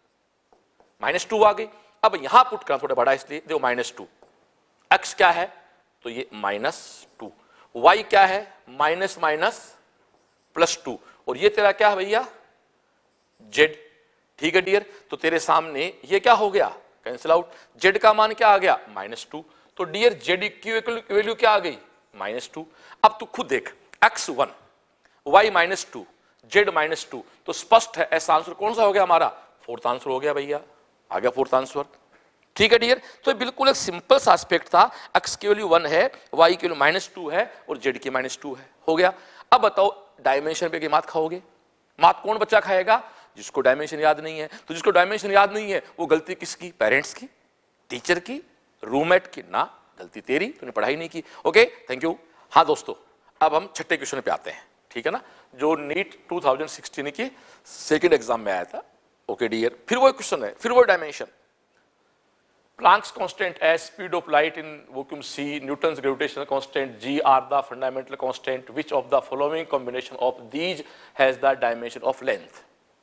माइनस टू आ गई। अब यहां पुट करना थोड़ा बड़ा, इसलिए देखो माइनस टू, एक्स क्या है तो ये माइनस टू, वाई क्या है माइनस माइनस प्लस टू, और ये तेरा क्या है भैया जेड, ठीक है डियर। तो तेरे सामने ये क्या हो गया कैंसिल आउट, जेड का मान क्या आ गया माइनस टू, तो डियर जेड की वैल्यू क्या आ गई माइनस टू। अब तू खुद देख, X one Y minus two Z minus two, तो स्पष्ट है ऐसा आंसर कौन सा हो गया हमारा, फोर्थ आंसर हो गया भैया, आ गया फोर्थ आंसर, ठीक है डियर। तो बिल्कुल एक सिंपल सा एस्पेक्ट था, एक्स की वैल्यू वन है, वाई की वैल्यू माइनस टू है और जेड की माइनस टू है, हो गया। अब बताओ डायमेंशन पे की मात खाओगे, मात कौन बच्चा खाएगा, जिसको डायमेंशन याद नहीं है। तो जिसको डायमेंशन याद नहीं है वो गलती किसकी, पेरेंट्स की, टीचर की, रूममेट की ना, गलती तेरी, तूने पढ़ाई नहीं की। Okay thank you. हाँ दोस्तों अब हम छठे क्वेश्चन पे आते हैं, ठीक है ना, जो नीट टू थाउजेंड सिक्सटीन की सेकंड एग्जाम में आया था। ओके डियर, फिर वो क्वेश्चन है, फिर वो dimension. Planck's constant as speed of light in vacuum C, Newton's gravitational constant G are the fundamental constant. Which of the following combination of these has the dimension of length?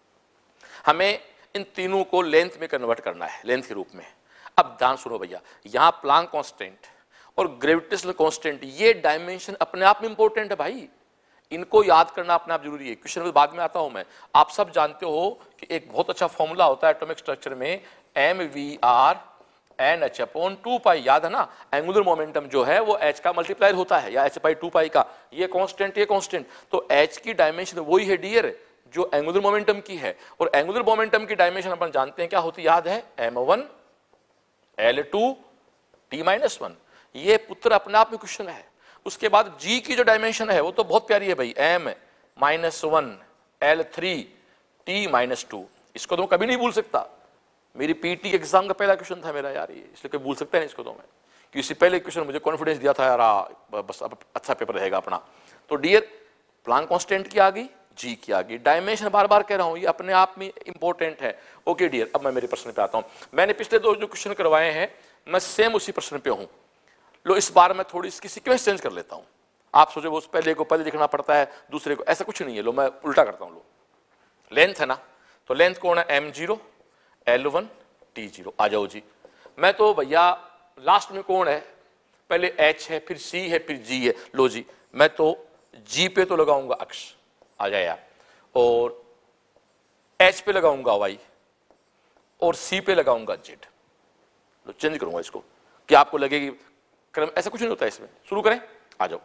हमें इन तीनों को length में convert करना है, length के रूप में। अब ध्यान सुनो भैया, यहाँ प्लांक कांस्टेंट और ग्रेविटेशनल कांस्टेंट ये डायमेंशन अपने आप में इंपॉर्टेंट है भाई, इनको याद करना अपने आप जरूरी है। क्वेश्चन में बाद में आता हूं मैं। आप सब जानते हो कि एक बहुत अच्छा फॉर्मूला होता है एटॉमिक स्ट्रक्चर में, M V R N H upon two pi, याद है ना, एंगुलर मोमेंटम जो है वो एच का मल्टीप्लायर होता है, या एच पाई टू पाई का, ये कांस्टेंट ये कांस्टेंट, तो एच की डायमेंशन वही है डियर जो एंगुलर मोमेंटम की है, और एंगुलर मोमेंटम की डायमेंशन अपन जानते हैं क्या होती है, याद है M one L two T minus one, ये पुत्र अपने आप में क्वेश्चन है। उसके बाद जी की जो डायमेंशन है वो तो बहुत प्यारी है भाई, M minus one L three T minus two, इसको तो मैं कभी नहीं भूल सकता, मेरी पीटी एग्जाम का पहला क्वेश्चन था मेरा यार ये, इसलिए कोई भूल सकता है नहीं इसको तो मैं, क्योंकि इससे पहले क्वेश्चन मुझे कॉन्फिडेंस दिया था यार बस अब अच्छा पेपर रहेगा अपना। तो डियर प्लांक कांस्टेंट की आ गई, जी की आ गई, डायमेंशन बार बार कह रहा हूं ये अपने आप में इंपॉर्टेंट है। ओके डियर, अब मैं मेरे प्रश्न पे आता हूं। मैंने पिछले दो जो क्वेश्चन करवाए हैं मैं सेम उसी प्रश्न पे हूं, लो इस बार मैं थोड़ी इसकी सीक्वेंस चेंज कर लेता हूं। आप सोचो वो पहले को पहले लिखना पड़ता है दूसरे को, ऐसा कुछ नहीं है, लो मैं उल्टा करता हूं। लो लेंथ है ना, तो लेंथ कौन है, M zero L one T zero, आ जाओ जी। मैं तो भैया लास्ट में कौन है, पहले एच है फिर सी है फिर जी है, लो जी मैं तो जी पे तो लगाऊंगा अक्ष, आ जाए यार, और एच पे लगाऊंगा वाई, और सी पे लगाऊंगा जेड। लो चेंज करूंगा इसको कि आपको लगेगी क्रम, ऐसा कुछ नहीं होता है इसमें। शुरू करें, आ जाओ।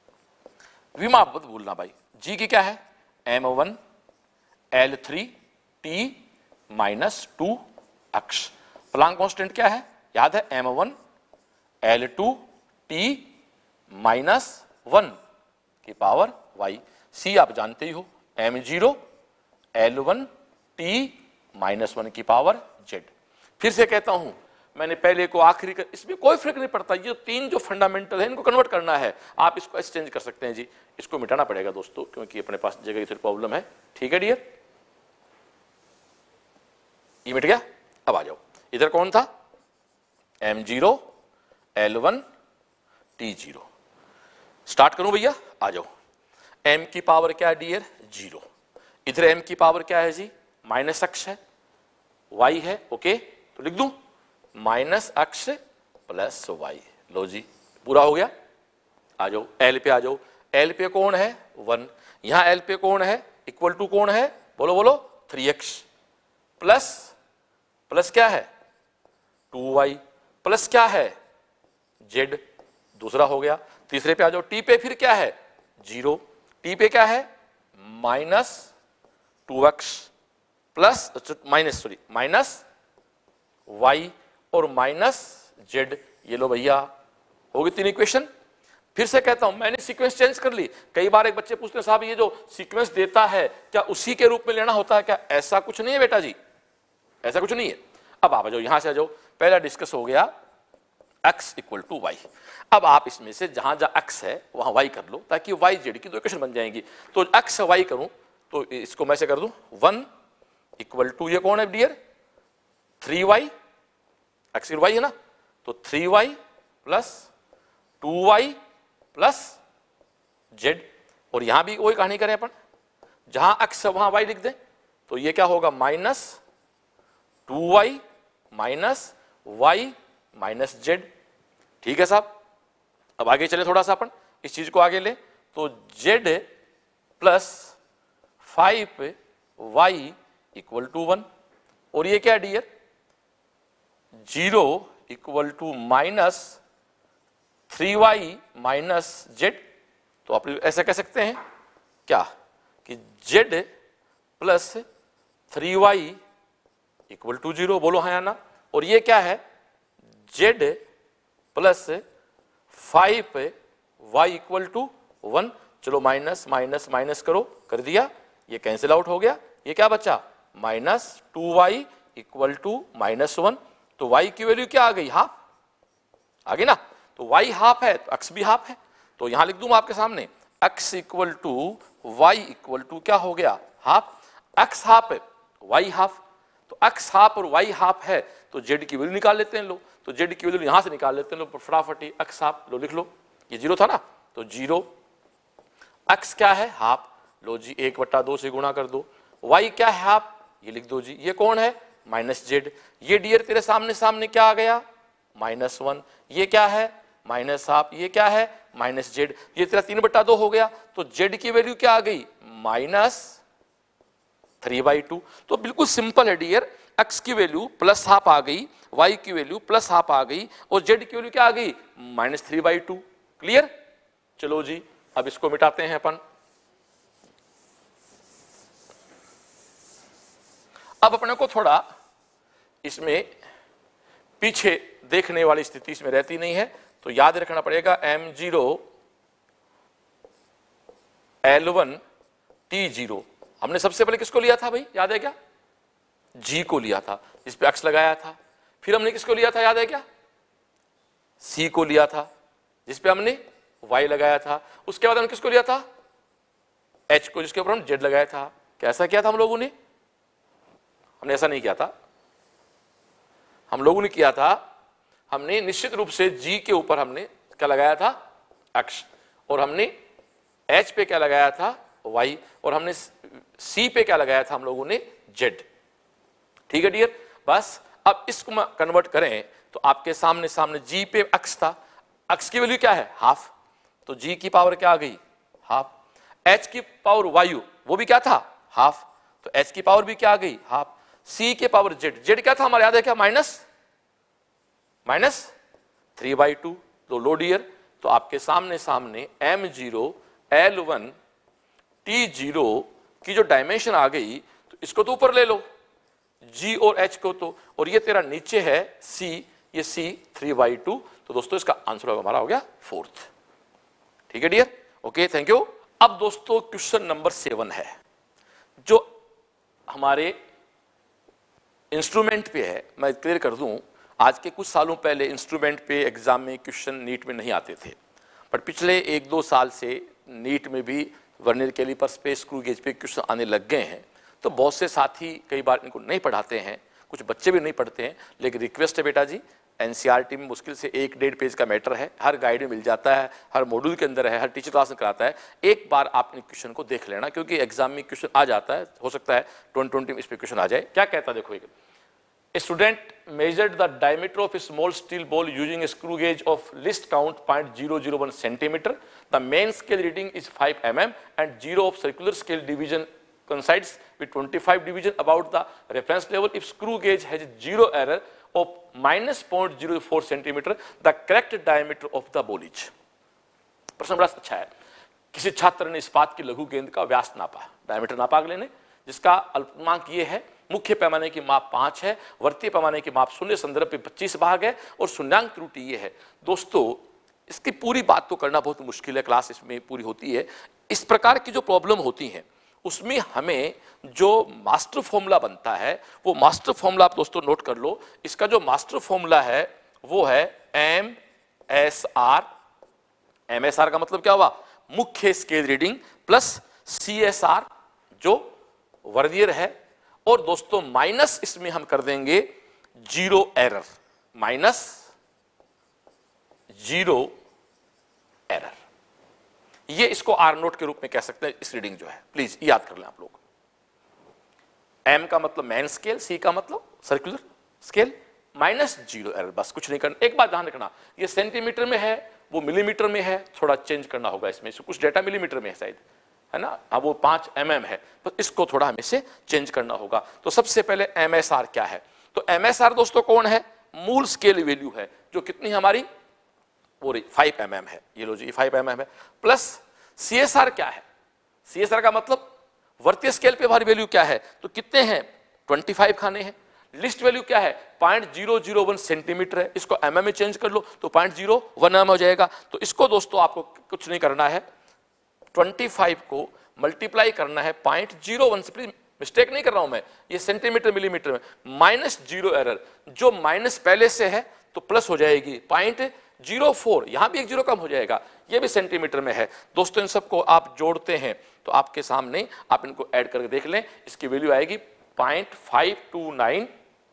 विमा मत भूलना भाई, जी की क्या है M one L three T minus two अक्ष, प्लांक कांस्टेंट क्या है याद है M one L two T minus one की पावर वाई, सी आप जानते ही हो M zero L one T minus one की पावर जेड। फिर से कहता हूं मैंने पहले को आखिरी कर, इसमें कोई फर्क नहीं पड़ता, ये तीन जो फंडामेंटल है इनको कन्वर्ट करना है, आप इसको एक्सचेंज कर सकते हैं जी। इसको मिटाना पड़ेगा दोस्तों क्योंकि अपने पास जगह की थोड़ी प्रॉब्लम है, ठीक है डियर, ये मिट गया। अब आ जाओ, इधर कौन था M zero L one T zero, start करूं भैया, आ जाओ। एम की पावर क्या है डियर जीरो, इधर एम की पावर क्या है जी माइनस एक्स है, वाई है, ओके तो लिख दूं माइनस एक्स प्लस वाई। लो जी पूरा हो गया। आ जाओ एल पे आ जाओ। एल पे कौन है वन, यहां एल पे कौन है इक्वल टू कौन है बोलो बोलो थ्री एक्स प्लस प्लस क्या है टू वाई प्लस क्या है जेड, दूसरा हो गया। तीसरे पे आ जाओ। टी पे फिर क्या है जीरो, टी पे क्या है minus two X plus minus sorry minus Y और माइनस जेड। ये लो भैया हो गई तीन इक्वेशन। फिर से कहता हूं मैंने सीक्वेंस चेंज कर ली। कई बार एक बच्चे पूछते हैं साहब ये जो सीक्वेंस देता है क्या उसी के रूप में लेना होता है क्या? ऐसा कुछ नहीं है बेटा जी, ऐसा कुछ नहीं है। अब आप आ जाओ यहां से आ जाओ। पहला डिस्कस हो गया x इक्वल टू वाई। अब आप इसमें से जहां जहां x है वहां y कर लो ताकि y z की दो इक्वेशन बन जाएंगी। तो x y करूं तो इसको मैं से कर दूं वन इक्वल टू ये कौन है dear three Y, X Y है ना, तो three Y plus two Y plus Z. और यहां भी वही कहानी करें अपन, जहां एक्स वहां वाई लिख दें तो ये क्या होगा minus two Y minus Y minus Z. ठीक है साहब। अब आगे चले थोड़ा सा अपन इस चीज को आगे ले तो Z plus five Y equal to one. और ये क्या dear zero equal to minus three Y minus Z. तो आप ऐसा कह सकते हैं क्या कि Z plus three Y equal to zero, बोलो हाँ या ना। और ये क्या है Z plus five Y equal to one. चलो माइनस माइनस माइनस करो, कर दिया, ये कैंसिल आउट हो गया। ये क्या बचा minus two Y equal to minus one. तो y की वैल्यू क्या आ गई हाफ आ गई ना। तो y हाफ है तो x भी हाफ है। तो यहां लिख दूं आपके सामने x equal to Y equal to क्या हो गया हाफ। x हाफ है y हाफ, तो x हाफ और y हाफ है तो z की वैल्यू निकाल लेते हैं। लो तो z की वैल्यू यहां से निकाल लेते हैं। लो फटाफट ही x हाफ लो लिख लो, ये जीरो था ना तो जीरो, x क्या है हाफ, लो जी एक बट्टा दो से गुणा कर दो। y क्या है हाफ, ये लिख दो जी, ये कौन है माइनस जेड। ये डियर तेरे सामने सामने क्या आ गया माइनस वन। ये क्या है माइनस हाफ, ये क्या है माइनस जेड। ये तेरा तीन बट्टा दो हो गया तो जेड की वैल्यू क्या आ गई माइनस थ्री बाई टू। तो बिल्कुल सिंपल है डियर, एक्स की वैल्यू प्लस हाफ आ गई, वाई की वैल्यू प्लस हाफ आ गई और जेड की वैल्यू क्या आ गई minus three by two. Clear. चलो जी अब इसको मिटाते हैं अपन। अब अपने को थोड़ा इसमें पीछे देखने वाली स्थिति इसमें रहती नहीं है तो याद रखना पड़ेगा M zero L one T zero. हमने सबसे पहले किसको लिया था भाई याद है क्या, जी को लिया था जिस पे एक्स लगाया था। फिर हमने किसको लिया था याद है क्या, सी को लिया था जिस पे हमने वाई लगाया था। उसके बाद हमने किसको लिया था एच को जिसके ऊपर हम जेड लगाया था। कैसा किया था हम लोगों ने, हमने ऐसा नहीं किया था। हम लोगों ने किया था हमने निश्चित रूप से जी के ऊपर हमने क्या लगाया था एक्स, और हमने एच पे क्या लगाया था वाई, और हमने सी पे क्या लगाया था हम लोगों ने जेड। ठीक है डियर। बस अब इसको कन्वर्ट करें तो आपके सामने सामने जी पे एक्स था, एक्स की वैल्यू क्या है हाफ, तो जी की पावर क्या आ गई हाफ। एच की पावर वायु वो भी क्या था हाफ, तो एच की पावर भी क्या आ गई हाफ। सी के पावर जेड, जेड क्या था हमारे याद है क्या minus minus three by two. तो लो डियर तो आपके सामने सामने M zero L one T zero की जो डायमेंशन आ गई तो इसको तो ऊपर ले लो जी और एच को तो, और ये तेरा नीचे है सी, ये सी थ्री बाई टू। तो दोस्तों इसका आंसर हमारा हो गया फोर्थ। ठीक है डियर, ओके थैंक यू। अब दोस्तों क्वेश्चन नंबर सेवन है जो हमारे इंस्ट्रूमेंट पे है। मैं क्लियर कर दूं आज के कुछ सालों पहले इंस्ट्रूमेंट पे एग्जाम में क्वेश्चन नीट में नहीं आते थे, पर पिछले एक दो साल से नीट में भी वर्नियर कैलिपर्स पे स्क्रू गेज पे क्वेश्चन आने लग गए हैं। तो बहुत से साथी कई बार इनको नहीं पढ़ाते हैं, कुछ बच्चे भी नहीं पढ़ते हैं, लेकिन रिक्वेस्ट है बेटा जी एनसीईआरटी में मुश्किल से एक डेढ़ पेज का मैटर है, हर गाइड में मिल जाता है, हर मॉड्यूल के अंदर है, हर टीचर क्लास में कराता है। एक बार आप इन क्वेश्चन को देख लेना क्योंकि एग्जाम में क्वेश्चन आ जाता है, हो सकता है ट्वेंटी ट्वेंटी में इस पे क्वेश्चन आ जाए। क्या कहता है देखो, A student measured the diameter of a small steel ball using a screw gauge of least count zero point zero zero one centimeter. The main scale reading is five millimeters and zero of circular scale division coincides with twenty-five division about the reference level. If screw gauge has zero error of minus zero point zero four centimeter, the correct diameter of the ball is. प्रश्न बड़ा अच्छा है। किसी छात्र ने इस्पात की लघु गेंद का व्यास नापा, डायमीटर नापा अगले ने, जिसका अल्पतमांक ये है, मुख्य पैमाने की माप पांच है, वर्तीय पैमाने की माप शून्य, संदर्भ पे पच्चीस भाग है और शून्यांक त्रुटि ये है। दोस्तों इसकी पूरी बात तो करना बहुत मुश्किल है, क्लास इसमें पूरी होती है। इस प्रकार की जो प्रॉब्लम होती हैं उसमें हमें जो मास्टर फॉर्मूला बनता है वो मास्टर फॉर्मूला आप दोस्तों नोट कर लो। इसका जो मास्टर फॉर्मूला है वो है M S R. M S R का मतलब क्या हुआ? मुख्य scale reading plus C S R जो वर्नियर है, और दोस्तों माइनस इसमें हम कर देंगे zero error, minus zero error. ये इसको आर नोट के रूप में कह सकते हैं इस रीडिंग जो है, प्लीज याद कर लें आप लोग। एम का मतलब मैन स्केल, सी का मतलब circular scale, minus zero error, बस कुछ नहीं करना। एक बात ध्यान रखना, ये सेंटीमीटर में है, वो मिलीमीटर में है, थोड़ा चेंज करना होगा इसमें, कुछ डेटा मिलीमीटर में है शायद, है ना, अब वो पांच एम एम है, तो इसको थोड़ा हमें से चेंज करना होगा। तो सबसे पहले एम एस आर क्या है? तो एम एस आर दोस्तों कौन है? मूल स्केल वैल्यू है, जो कितनी हमारी वो फाइव एम एम है, ये लो जी फाइव एम एम है, प्लस सी एस आर क्या है? सी एस आर का मतलब वर्तीय स्केल पे हमारी वैल्यू क्या है? तो कितने हैं? ट्वेंटी फाइव खाने हैं। लिस्ट वैल्यू क्या है? Point zero zero one centimetre है, इसको एम एम में चेंज कर लो तो पॉइंट जीरो वन एम हो जाएगा। तो इसको दोस्तों आपको कुछ नहीं करना है, पच्चीस को मल्टीप्लाई करना है पॉइंट जीरो वन से, प्लीज मिस्टेक नहीं कर रहा हूं मैं, ये सेंटीमीटर मिलीमीटर में, माइनस जीरो एरर, जो माइनस पहले से है तो प्लस हो जाएगी पॉइंट जीरो फोर, यहां भी एक जीरो कम हो जाएगा, ये भी सेंटीमीटर में है। दोस्तों इन सबको आप जोड़ते हैं तो आपके सामने आप इनको ऐड करके देख लें, इसकी वैल्यू आएगी point five two nine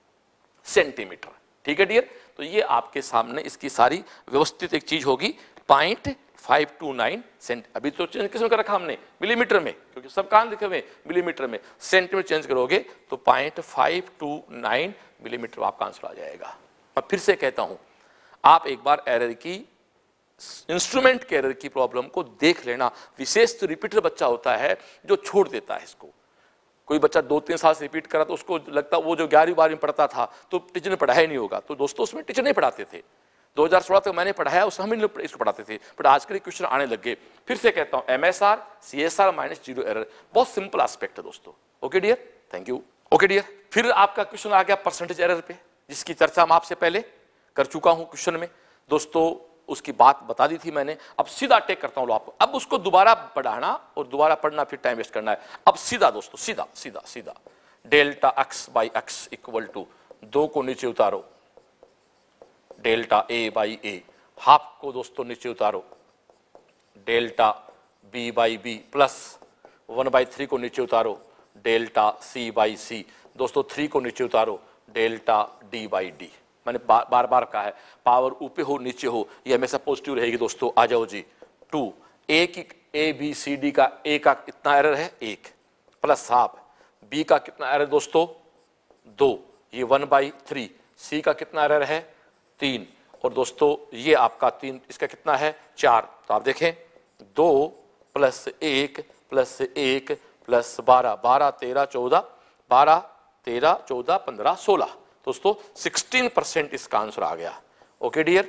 centimetre. ठीक है डियर, तो ये आपके सामने इसकी सारी व्यवस्थित एक चीज होगी, point five two nine cent. अभी तो चेंज किस में कर रखा हमने? मिलीमीटर में, क्योंकि सब कहां लिखे हुए मिलीमीटर में, सेंटीमीटर चेंज करोगे तो point five two nine millimetre आपका आंसर आ जाएगा। मैं फिर से कहता हूं, आप एक बार एरर की, इंस्ट्रूमेंट के एरर की प्रॉब्लम को देख लेना। विशेष तो रिपीटर बच्चा होता है जो छोड़ देता है इसको। कोई बच्चा दो तीन साल से रिपीट करा तो उसको लगता वो जो ग्यारहवीं बारहवीं पढ़ता था तो टीचर ने पढ़ाया नहीं होगा। तो दोस्तों उसमें टीचर नहीं पढ़ाते थे, दो हज़ार सोलह तक मैंने पढ़ाया, उस हम इसको पढ़ाते थे, बट आजकल क्वेश्चन आने लग गए। फिर से कहता हूं M S R C S R minus zero error, बहुत सिंपल एस्पेक्ट है दोस्तों। Okay dear, thank you. Okay dear, फिर आपका क्वेश्चन आ गया परसेंटेज एरर पे, जिसकी चर्चा मैं आपसे पहले कर चुका हूं क्वेश्चन में। दोस्तों उसकी बात बता दी थी मैंने, अब सीधा टेक करता हूं आपको, अब उसको दोबारा पढ़ाना और दोबारा पढ़ना, फिर टाइम वेस्ट करना है। अब सीधा दोस्तों, सीधा सीधा सीधा delta X by X equal to, दो को नीचे उतारो, delta A by A, half को दोस्तों नीचे उतारो, delta B by B, plus one by three को नीचे उतारो, डेल्टा सी बाई सी, दोस्तों थ्री को नीचे उतारो, डेल्टा डी बाई डी। मैंने बार बार बार कहा है, पावर ऊपर हो नीचे हो ये हमेशा पॉजिटिव रहेगी दोस्तों। आ जाओ जी, टू, ए की ए बी सी डी का ए का कितना एरर है? एक, प्लस हाफ, बी का कितना एरर दोस्तों? दो, ये वन बाई थ्री, सी का कितना एरर है? तीन, और दोस्तों ये आपका तीन, इसका कितना है? चार। तो आप देखें, दो प्लस एक प्लस एक प्लस बारह, बारह तेरह चौदह, बारह तेरह चौदह पंद्रह सोलह, दोस्तों सोलह परसेंट इसका आंसर आ गया। ओके डियर,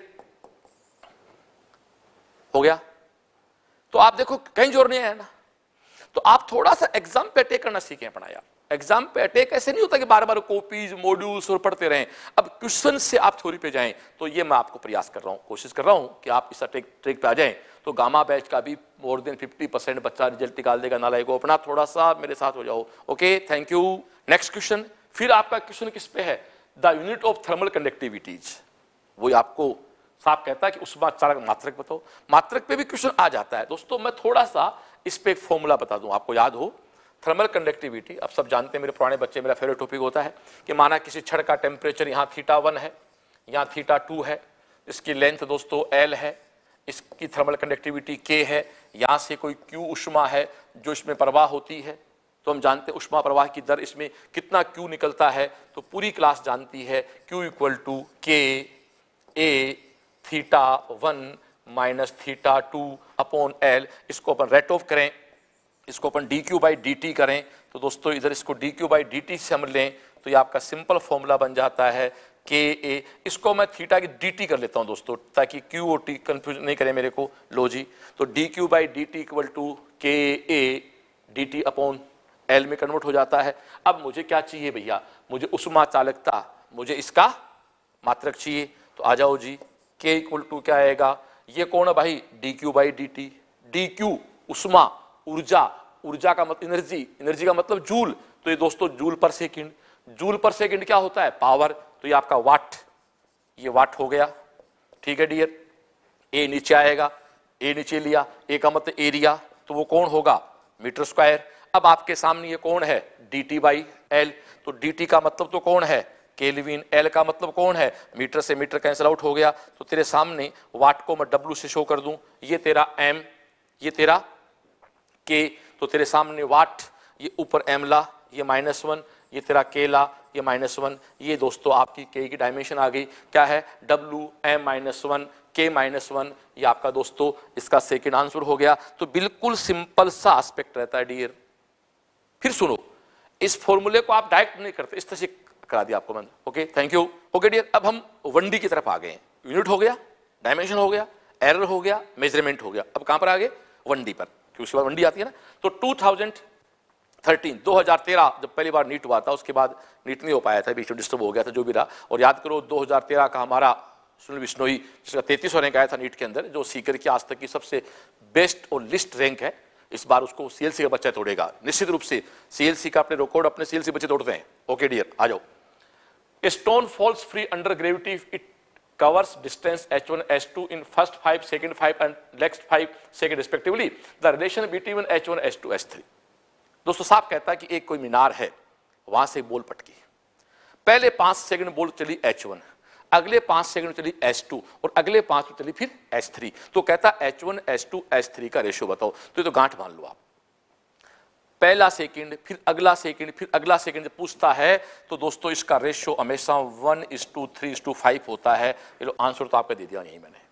हो गया। तो आप देखो कहीं जोर नहीं आया ना, तो आप थोड़ा सा एग्जाम पे अटैक करना सीखें अपना यार। एग्जाम पे अटैक ऐसे नहीं होता कि बार बार कॉपीज मॉड्यूल्स और पढ़ते रहें, अब क्वेश्चन से आप थ्योरी पे जाएं। तो ये मैं आपको प्रयास कर रहा हूं, कोशिश कर रहा हूं कि आप इस अटैक ट्रैक पे आ जाएं। तो गामा बैच का भी मोर देन फिफ्टी परसेंट बच्चा रिजल्ट निकाल देगा नालायक को, अपना थोड़ा सा मेरे साथ हो जाओ। Okay, thank you. Next question, फिर आपका क्वेश्चन किस पे है? The unit of thermal conductivities. वो आपको साफ कहता है कि उस बात चालक मात्रक बताओ, मात्रक पे भी क्वेश्चन आ जाता है। दोस्तों मैं थोड़ा सा इस पे एक फॉर्मूला बता दूं, आपको याद हो। थर्मल कंडक्टिविटी अब सब जानते हैं, मेरे पुराने बच्चे, मेरा फेवरेट टॉपिक होता है कि माना किसी छड़ का टेम्परेचर यहाँ थीटा वन है, यहाँ थीटा टू है, इसकी लेंथ दोस्तों एल है, इसकी थर्मल कंडक्टिविटी के है, यहाँ से कोई क्यू उष्मा है जो इसमें प्रवाह होती है। तो हम जानते हैं उष्मा प्रवाह की दर, इसमें कितना Q निकलता है, तो पूरी क्लास जानती है Q equal to K A theta one minus theta two upon L. इसको अपन रेट ऑफ करें, इसको अपन D Q by D T करें, तो दोस्तों इधर इसको D Q by D T से हम लें तो ये आपका सिंपल फॉर्मूला बन जाता है के ए। इसको मैं थीटा की डी टी कर लेता हूं दोस्तों, ताकि क्यू और टी कंफ्यूज नहीं करें मेरे को। लो जी, तो D Q by D T equal to K A D T upon L में कन्वर्ट हो जाता है। अब मुझे क्या चाहिए भैया, मुझे उष्मा चालकता, मुझे इसका मात्रक चाहिए, तो आ जाओ जी, के इक्वल टू क्या आएगा, ये कौन है भाई, D Q by D T. D Q उष्मा, ऊर्जा, ऊर्जा का मतलब एनर्जी, एनर्जी का मतलब जूल, तो ये दोस्तों जूल पर सेकंड, जूल पर सेकंड क्या होता है, पावर, तो ये आपका वाट, ये वाट हो गया। ठीक है डियर, ए नीचे आएगा, ए नीचे लिया, ए का मतलब एरिया, तो वो कौन होगा, मीटर स्क्वायर। अब आपके सामने ये कौन है, डी टी बाई एल, तो डी टी का मतलब तो कौन है, केल्विन, एल का मतलब कौन है, मीटर से मीटर कैंसिल आउट हो गया, तो तेरे सामने वाट को मैं डब्ल्यू से शो कर दूं, ये तेरा एम, ये तेरा के, तो तेरे सामने वाट, ये ऊपर एम ला, ये माइनस वन, ये तेरा के ला, ये माइनस वन, ये दोस्तों आपकी के की डायमेंशन आ गई, क्या है, W M minus one K minus one, ये आपका दोस्तों इसका सेकेंड आंसर हो गया। तो बिल्कुल सिंपल सा एस्पेक्ट रहता है डियर। फिर सुनो, इस फॉर्मूले को आप डायरेक्ट नहीं करते, इस तरह से करा दिया आपको मैंने। Okay, thank you. Okay dear, अब हम वन डी की तरफ आ गए हैं, यूनिट हो गया, डायमेंशन हो गया, एरर हो गया, मेजरमेंट हो गया, अब कहां पर आ गए, वन डी पर, क्योंकि उसके बाद वन डी आती है ना। तो टू थाउजेंड थर्टीन दो हज़ार तेरह जब पहली बार नीट हुआ था, उसके बाद नीट नहीं हो पाया था, बीच में डिस्टर्ब हो गया था, जो भी रहा। और याद करो दो हज़ार तेरह का हमारा सुनील बिश्नोई, जिसका तैंतीस सौ रैंक आया था नीट के अंदर, जो सीकर की आज तक की सबसे बेस्ट और लिस्ट रैंक है, इस बार उसको सीएलसी का बच्चा तोड़ेगा निश्चित रूप से। सीएलसी का अपने रिकॉर्ड अपने सीएलसी बच्चे तोड़ते हैं। ओके डियर, आ जाओ। A stone falls free under gravity if it covers distance h one h two in first five, second five and next five second respectively. The relation between h one h two h three. दोस्तों साहब कहता है कि एक कोई मीनार है, वहां से बॉल पटकी, पहले पांच सेकंड बॉल चली एच वन, अगले पांच सेकंड चली एच टू, और अगले पांच में चली फिर एच थ्री। तो कहता है H one H two H three का रेशियो बताओ। तो ये तो गांठ मान लो आप, पहला सेकंड फिर अगला सेकंड फिर अगला सेकंड जब पूछता है तो दोस्तों इसका रेशियो हमेशा one is to three is to five होता है। ये लो आंसर तो आपका दे दिया यही मैंने,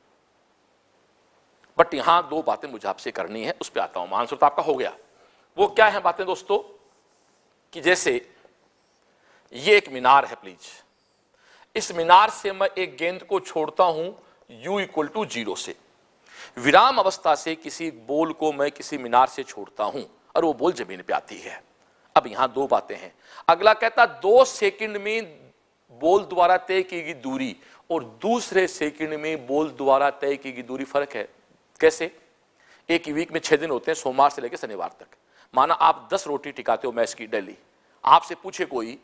बट यहां दो बातें मुझे आपसे करनी है, उस पर आता हूं। आंसर तो आपका हो गया, वो क्या है बातें दोस्तों, कि जैसे ये एक मीनार है, प्लीज इस मीनार से मैं एक गेंद को छोड़ता हूं u इक्वल टू जीरो से, विराम अवस्था से किसी बॉल को मैं किसी मीनार से छोड़ता हूं और वो बॉल जमीन पे आती है। अब यहां दो बातें हैं। अगला कहता दो सेकंड में बॉल द्वारा तय की गई दूरी और दूसरे सेकंड में बॉल द्वारा तय की गई दूरी फर्क है। कैसे? एक वीक में छह दिन होते हैं, सोमवार से लेकर शनिवार तक। माना आप दस रोटी टिकाते हो मैच की डेली, आपसे पूछे कोई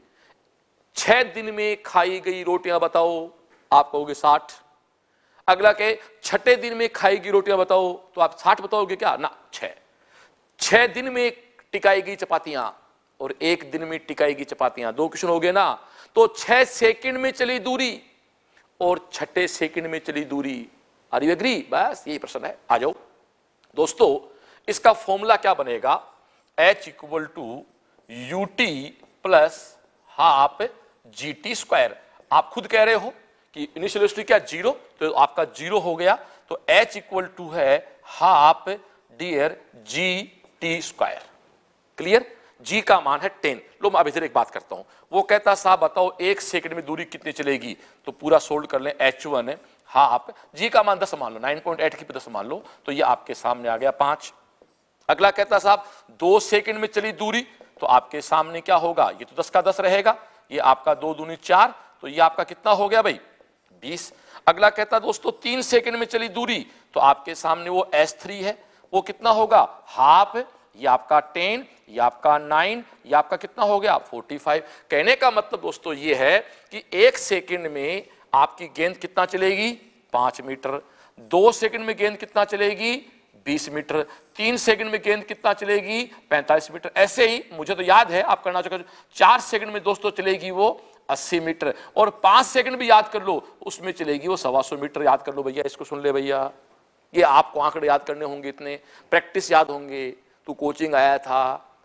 छह दिन में खाई गई रोटियां बताओ, आप कहोगे साठ। अगला कहे छठे दिन में खाई गई रोटियां बताओ, तो आप साठ बताओगे क्या ना, छह। छह दिन में टिकाई गई चपातियां और एक दिन में टिकाई गई चपातियां, दो क्वेश्चन हो गए ना। तो छह सेकंड में चली दूरी और छठे सेकंड में चली दूरी। Are you agree? बस यही प्रश्न है। आ जाओ दोस्तों, इसका फॉर्मूला क्या बनेगा, H equal to U T plus half G T square. आप खुद कह रहे हो कि इनिशियल वेलोसिटी क्या, जीरो, तो आपका जीरो हो गया। तो H इक्वल टू है half dear G T square. Clear? G का मान है टेन। लो मैं अब इधर एक बात करता हूं। वो कहता साहब बताओ एक सेकंड में दूरी कितनी चलेगी, तो पूरा सोल्व कर लें। एच वन है हाफ, जी का मान दस मान लो, नाइन पॉइंट एट की दस मान लो, तो ये आपके सामने आ गया पांच। अगला कहता साहब दो सेकंड में चली दूरी, तो आपके सामने क्या होगा, ये तो दस का दस रहेगा, ये आपका दो दूनी चार, तो ये आपका कितना हो गया भाई, बीस। अगला कहता दोस्तों तीन सेकंड में चली दूरी, तो आपके सामने वो एस थ्री है, वो कितना होगा हाफ, ये आपका टेन, ये आपका नाइन, ये आपका कितना हो गया फोर्टी फाइव। कहने का मतलब दोस्तों ये है कि एक सेकंड में आपकी गेंद कितना चलेगी, पांच मीटर। दो सेकंड में गेंद कितना चलेगी, बीस मीटर। तीन सेकंड में गेंद कितना चलेगी, पैंतालीस मीटर। ऐसे ही मुझे तो याद है, आप करना चाहोगे, चार सेकंड में दोस्तों चलेगी वो अस्सी मीटर, और पांच सेकंड भी याद कर लो, उसमें चलेगी वो सवा सौ मीटर। याद कर लो भैया, इसको सुन ले भैया, ये आपको आंकड़े याद करने होंगे, इतने प्रैक्टिस याद होंगे। तू कोचिंग आया था,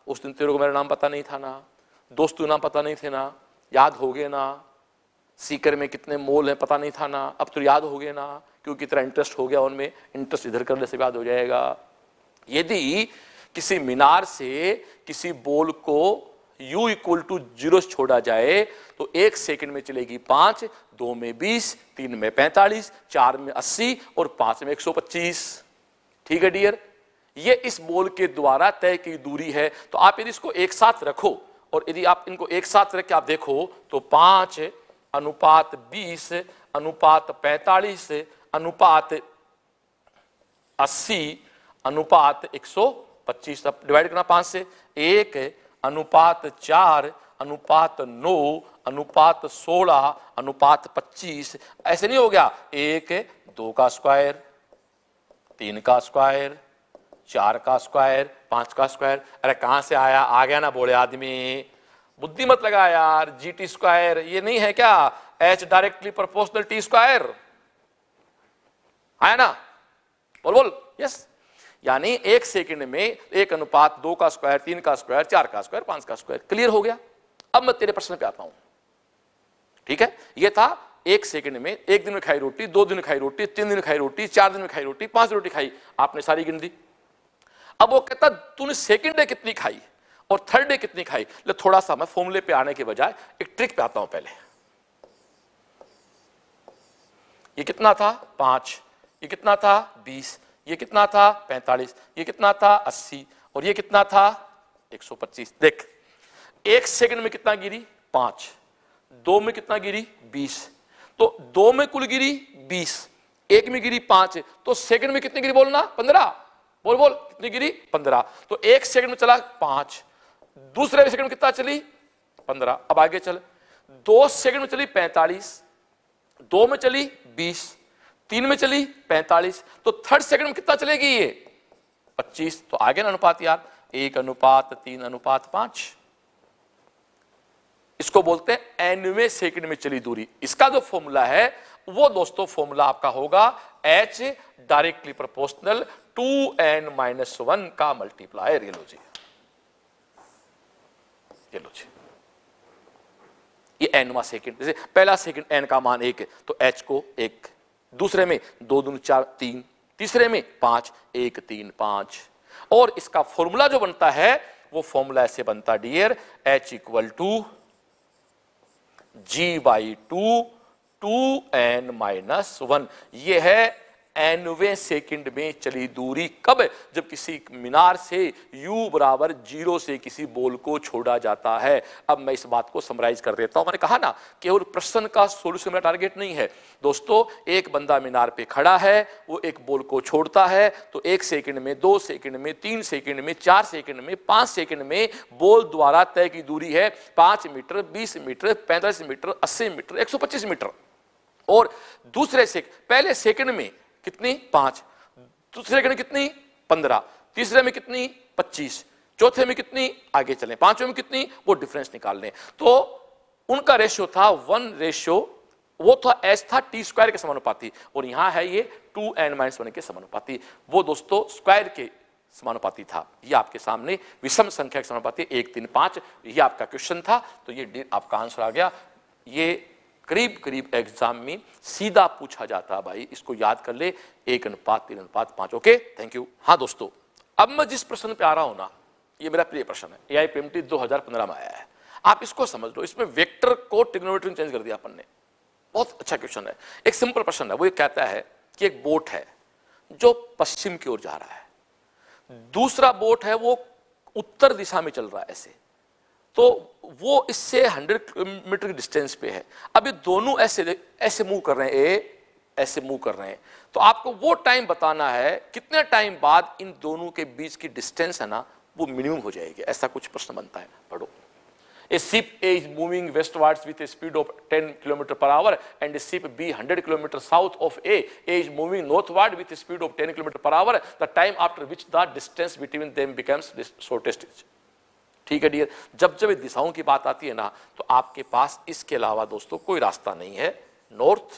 उस दिन तेरे को मेरा नाम पता नहीं था ना, दोस्तों नाम पता नहीं थे ना, याद हो गए ना, सीकर में कितने मोल हैं पता नहीं था ना, अब तो याद हो गए ना, क्योंकि तेरा इंटरेस्ट हो गया उनमें, इंटरेस्ट इधर करने से याद हो जाएगा। यदि किसी मीनार से किसी बोल को u इक्वल टू जीरो छोड़ा जाए तो एक सेकंड में चलेगी पांच, दो में बीस, तीन में पैंतालीस, चार में अस्सी और पांच में एक सौ पच्चीस। ठीक है डियर, ये इस बोल के द्वारा तय की दूरी है। तो आप यदि इसको एक साथ रखो और यदि आप इनको एक साथ रख के आप देखो तो पांच अनुपात बीस अनुपात पैंतालीस अनुपात अस्सी अनुपात एक सौ पच्चीस, अब डिवाइड करना पांच से, एक अनुपात चार अनुपात नौ अनुपात सोलह अनुपात पच्चीस, ऐसे नहीं हो गया, एक दो का स्क्वायर, तीन का स्क्वायर, चार का स्क्वायर, पांच का स्क्वायर। अरे कहां से आया, आ गया ना बोले आदमी, बुद्धि मत लगा यार, जी टी स्क्वायर ये नहीं है क्या, H directly proportional T square, आया ना, बोल बोल यस। यानी एक सेकंड में एक अनुपात दो का स्क्वायर, तीन का स्क्वायर, चार का स्क्वायर, पांच का स्क्वायर। क्लियर हो गया। अब मैं तेरे प्रश्न पे आता हूं। ठीक है, ये था एक सेकंड में एक दिन में खाई रोटी, दो दिन में खाई रोटी, तीन दिन में खाई रोटी, चार दिन में खाई रोटी, पांच रोटी खाई, आपने सारी गिन दी। अब वो कहता तूने सेकंड डे कितनी खाई और थर्ड डे कितनी खाई। ले थोड़ा सा मैं फॉर्मूले पे आने के बजाय एक ट्रिक पे आता हूं पहले। ये कितना था, पांच, ये कितना था, बीस, ये कितना था, पैंतालीस, ये कितना था, अस्सी, और ये कितना था, एक सौ पच्चीस। देख एक सेकंड में कितना गिरी, पांच, दो में कितना गिरी, बीस, तो दो में कुल गिरी बीस, एक में गिरी पांच, तो सेकंड में कितनी गिरी बोलना, पंद्रह, बोल बोल कितनी गिरी, पंद्रह। तो एक सेकंड में चला पांच, दूसरे सेकंड में कितना चली, पंद्रह। अब आगे चल, दो सेकंड में चली पैंतालीस, दो में चली बीस, तीन में चली पैंतालीस, तो थर्ड सेकंड में कितना चलेगी ये, पच्चीस। तो आगे ना अनुपात यार, एक अनुपात तीन अनुपात पांच, इसको बोलते हैं एनवें सेकंड में चली दूरी। इसका जो फॉर्मूला है वो दोस्तों फॉर्मूला आपका होगा H directly proportional to N minus one का मल्टीप्लायर। ये लो जी, ये लो जी, ये एनवा सेकंड, जैसे पहला सेकंड एन का मान एक है तो एच को एक, दूसरे में दो दूनी चार तीन, तीसरे में पांच, एक तीन पांच। और इसका फॉर्मूला जो बनता है वो फॉर्मूला ऐसे बनता dear, H equal to G by two two N minus one. ये है एनवे सेकंड में चली दूरी। कब, जब किसी मीनार से u बराबर जीरो से किसी बोल को छोड़ा जाता है। अब मैं इस बात को समराइज कर देता हूं। मैंने कहा ना केवल प्रश्न का सॉल्यूशन मेरा टारगेट नहीं है दोस्तों। एक बंदा मीनार पे खड़ा है, वो एक बोल को छोड़ता है तो एक सेकंड में, दो सेकंड में, तीन सेकंड में, चार सेकंड में, पांच सेकंड में बोल द्वारा तय की दूरी है पांच मीटर, बीस मीटर, पैंतालीस मीटर, अस्सी मीटर, एक सौ पच्चीस मीटर। और दूसरे से पहले सेकंड में कितनी, पांच, दूसरे सेकंड कितनी, पंद्रह, तीसरे में कितनी, पच्चीस, चौथे में कितनी, आगे चलें, पांचवें में कितनी, वो डिफरेंस निकाल लें। तो उनका रेशियो था वन रेशियो, वो था एच था टी स्क्वायर के समानुपाती, और यहां है ये टू एन माइनस वन के समानुपाती। वो दोस्तों स्क्वायर के समानुपाती था। ये आपके सामने विषम संख्या के समानुपाती एक तीन पांच, ये आपका क्वेश्चन था। तो ये आपका आंसर आ गया। ये करीब करीब एग्जाम में सीधा पूछा जाता है भाई, इसको याद कर ले, एक अनुपात तीन अनुपात पांच। Okay, thank you. हाँ दोस्तों, अब मैं जिस प्रश्न पे आ रहा हूं ना, ये मेरा प्रिय प्रश्न है, A I P M T दो हजार पंद्रह में आया है। आप इसको समझ लो, इसमें वेक्टर को ट्रिग्नोमेट्री में चेंज कर दिया अपन ने। बहुत अच्छा क्वेश्चन है, एक सिंपल प्रश्न है। वो ये कहता है कि एक बोट है जो पश्चिम की ओर जा रहा है, दूसरा बोट है वो उत्तर दिशा में चल रहा है ऐसे, तो वो इससे हंड्रेड किलोमीटर की डिस्टेंस पे है। अब ये दोनों ऐसे ऐसे मूव कर रहे हैं, ए ऐसे मूव कर रहे हैं, तो आपको वो टाइम बताना है कितने टाइम बाद इन दोनों के बीच की डिस्टेंस है ना वो मिनिमम हो जाएगी। ऐसा कुछ प्रश्न बनता है, पढ़ो। A ship A is moving westwards with a speed of ten kilometers per hour and a ship B one hundred kilometers south of A. A is moving northward with a speed of ten kilometers per hour. The time after which the distance between them becomes the shortest. ठीक है dear, जब जब दिशाओं की बात आती है ना तो आपके पास इसके अलावा दोस्तों कोई रास्ता नहीं है। नॉर्थ,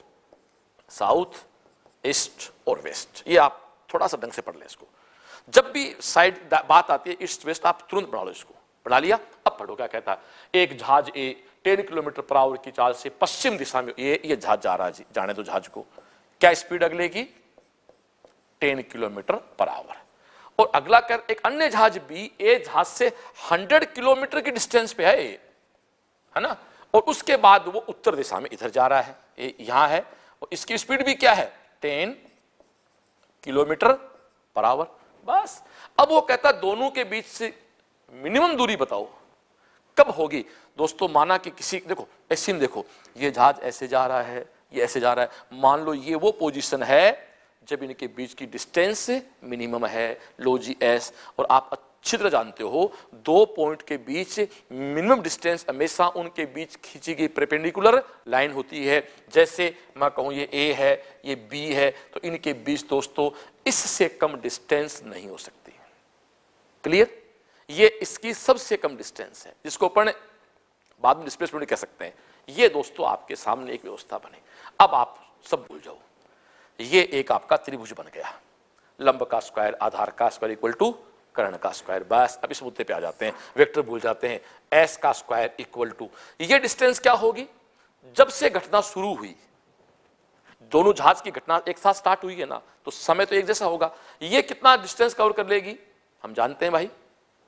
साउथ, ईस्ट और वेस्ट, ये आप थोड़ा सा ढंग से पढ़ लें इसको। जब भी साइड बात आती है ईस्ट वेस्ट, आप तुरंत बना लो इसको। पढ़ा लिया। अब पढ़ो क्या कहता है, एक जहाज a ten kilometre per hour की चाल से पश्चिम दिशा में, ये ये जहाज जा रहा है, जाने दो जहाज को, क्या स्पीड अगले की टेन किलोमीटर पर आवर। और अगला कर एक अन्य जहाज बी ए जहाज से हंड्रेड किलोमीटर की डिस्टेंस पे है है ना, और उसके बाद वो उत्तर दिशा में इधर जा रहा है, ये यहां है, और इसकी स्पीड भी क्या है टेन किलोमीटर पर आवर। बस अब वो कहता दोनों के बीच से मिनिमम दूरी बताओ कब होगी। दोस्तों माना कि किसी, देखो ऐसे में देखो, ये जहाज ऐसे जा रहा है, ये ऐसे जा रहा है, मान लो ये वो पोजीशन है जब इनके बीच की डिस्टेंस मिनिमम है, लो जी एस, और आप अच्छी तरह जानते हो दो पॉइंट के बीच मिनिमम डिस्टेंस हमेशा उनके बीच खींची गई परपेंडिकुलर लाइन होती है। जैसे मैं कहूं ये ए है, ये बी है, तो इनके बीच दोस्तों इससे कम डिस्टेंस नहीं हो सकती। क्लियर, ये इसकी सबसे कम डिस्टेंस है, जिसको अपन बाद में डिस्प्लेसमेंट कह सकते हैं। ये दोस्तों आपके सामने एक व्यवस्था बने। अब आप सब भूल जाओ, ये एक आपका त्रिभुज बन गया, लंब का स्क्वायर आधार का स्क्वायर इक्वल टू कर्ण का स्क्वायर। बस अब इस मुद्दे पे आ जाते हैं, वेक्टर भूल जाते हैं। एस का स्क्वायर इक्वल टू, ये डिस्टेंस क्या होगी, जब से घटना शुरू हुई, दोनों जहाज की घटना एक साथ स्टार्ट हुई है ना, तो समय तो एक जैसा होगा। ये कितना डिस्टेंस कवर कर लेगी हम जानते हैं भाई,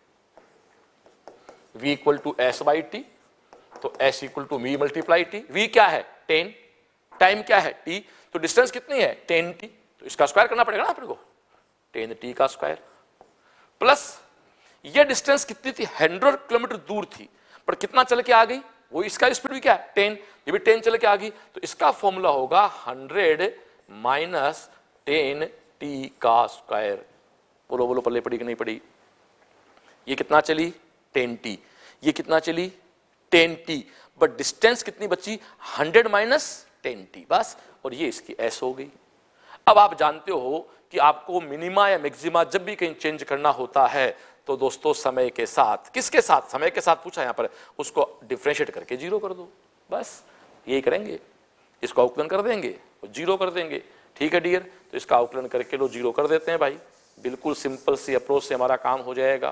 v equal to s by t, तो s equal to v multiply t. v क्या है टेन, टाइम क्या है t, तो डिस्टेंस कितनी है टेन टी, तो इसका स्क्वायर करना पड़ेगा ना अपने को, टेन टी का स्क्वायर प्लस ये डिस्टेंस कितनी थी, हंड्रेड किलोमीटर दूर थी, पर कितना चल के आ गई, वो इसका स्पीड भी क्या है टेन, ये भी टेन चल के आ गई, तो इसका फॉर्मूला होगा हंड्रेड माइनस टेन टी का स्क्वायर। बोलो बोलो पल्ले पड़ी कि नहीं पड़ी, ये कितना चली टेन टी, ये कितना चली टेन टी, बट डिस्टेंस कितनी बची हंड्रेड माइनस टेन टी, बस, और ये इसकी एस हो गई। अब आप जानते हो कि आपको मिनिमा या मैक्सिमा जब भी कहीं चेंज करना होता है तो दोस्तों समय के साथ, किसके साथ, समय के साथ पूछा यहां पर, उसको डिफरेंशिएट करके जीरो कर दो, बस यही करेंगे। इसको अवकलन कर देंगे और जीरो कर देंगे। ठीक है डियर, तो इसका अवकलन करके लो जीरो कर देते हैं भाई, बिल्कुल सिंपल सी अप्रोच से हमारा काम हो जाएगा।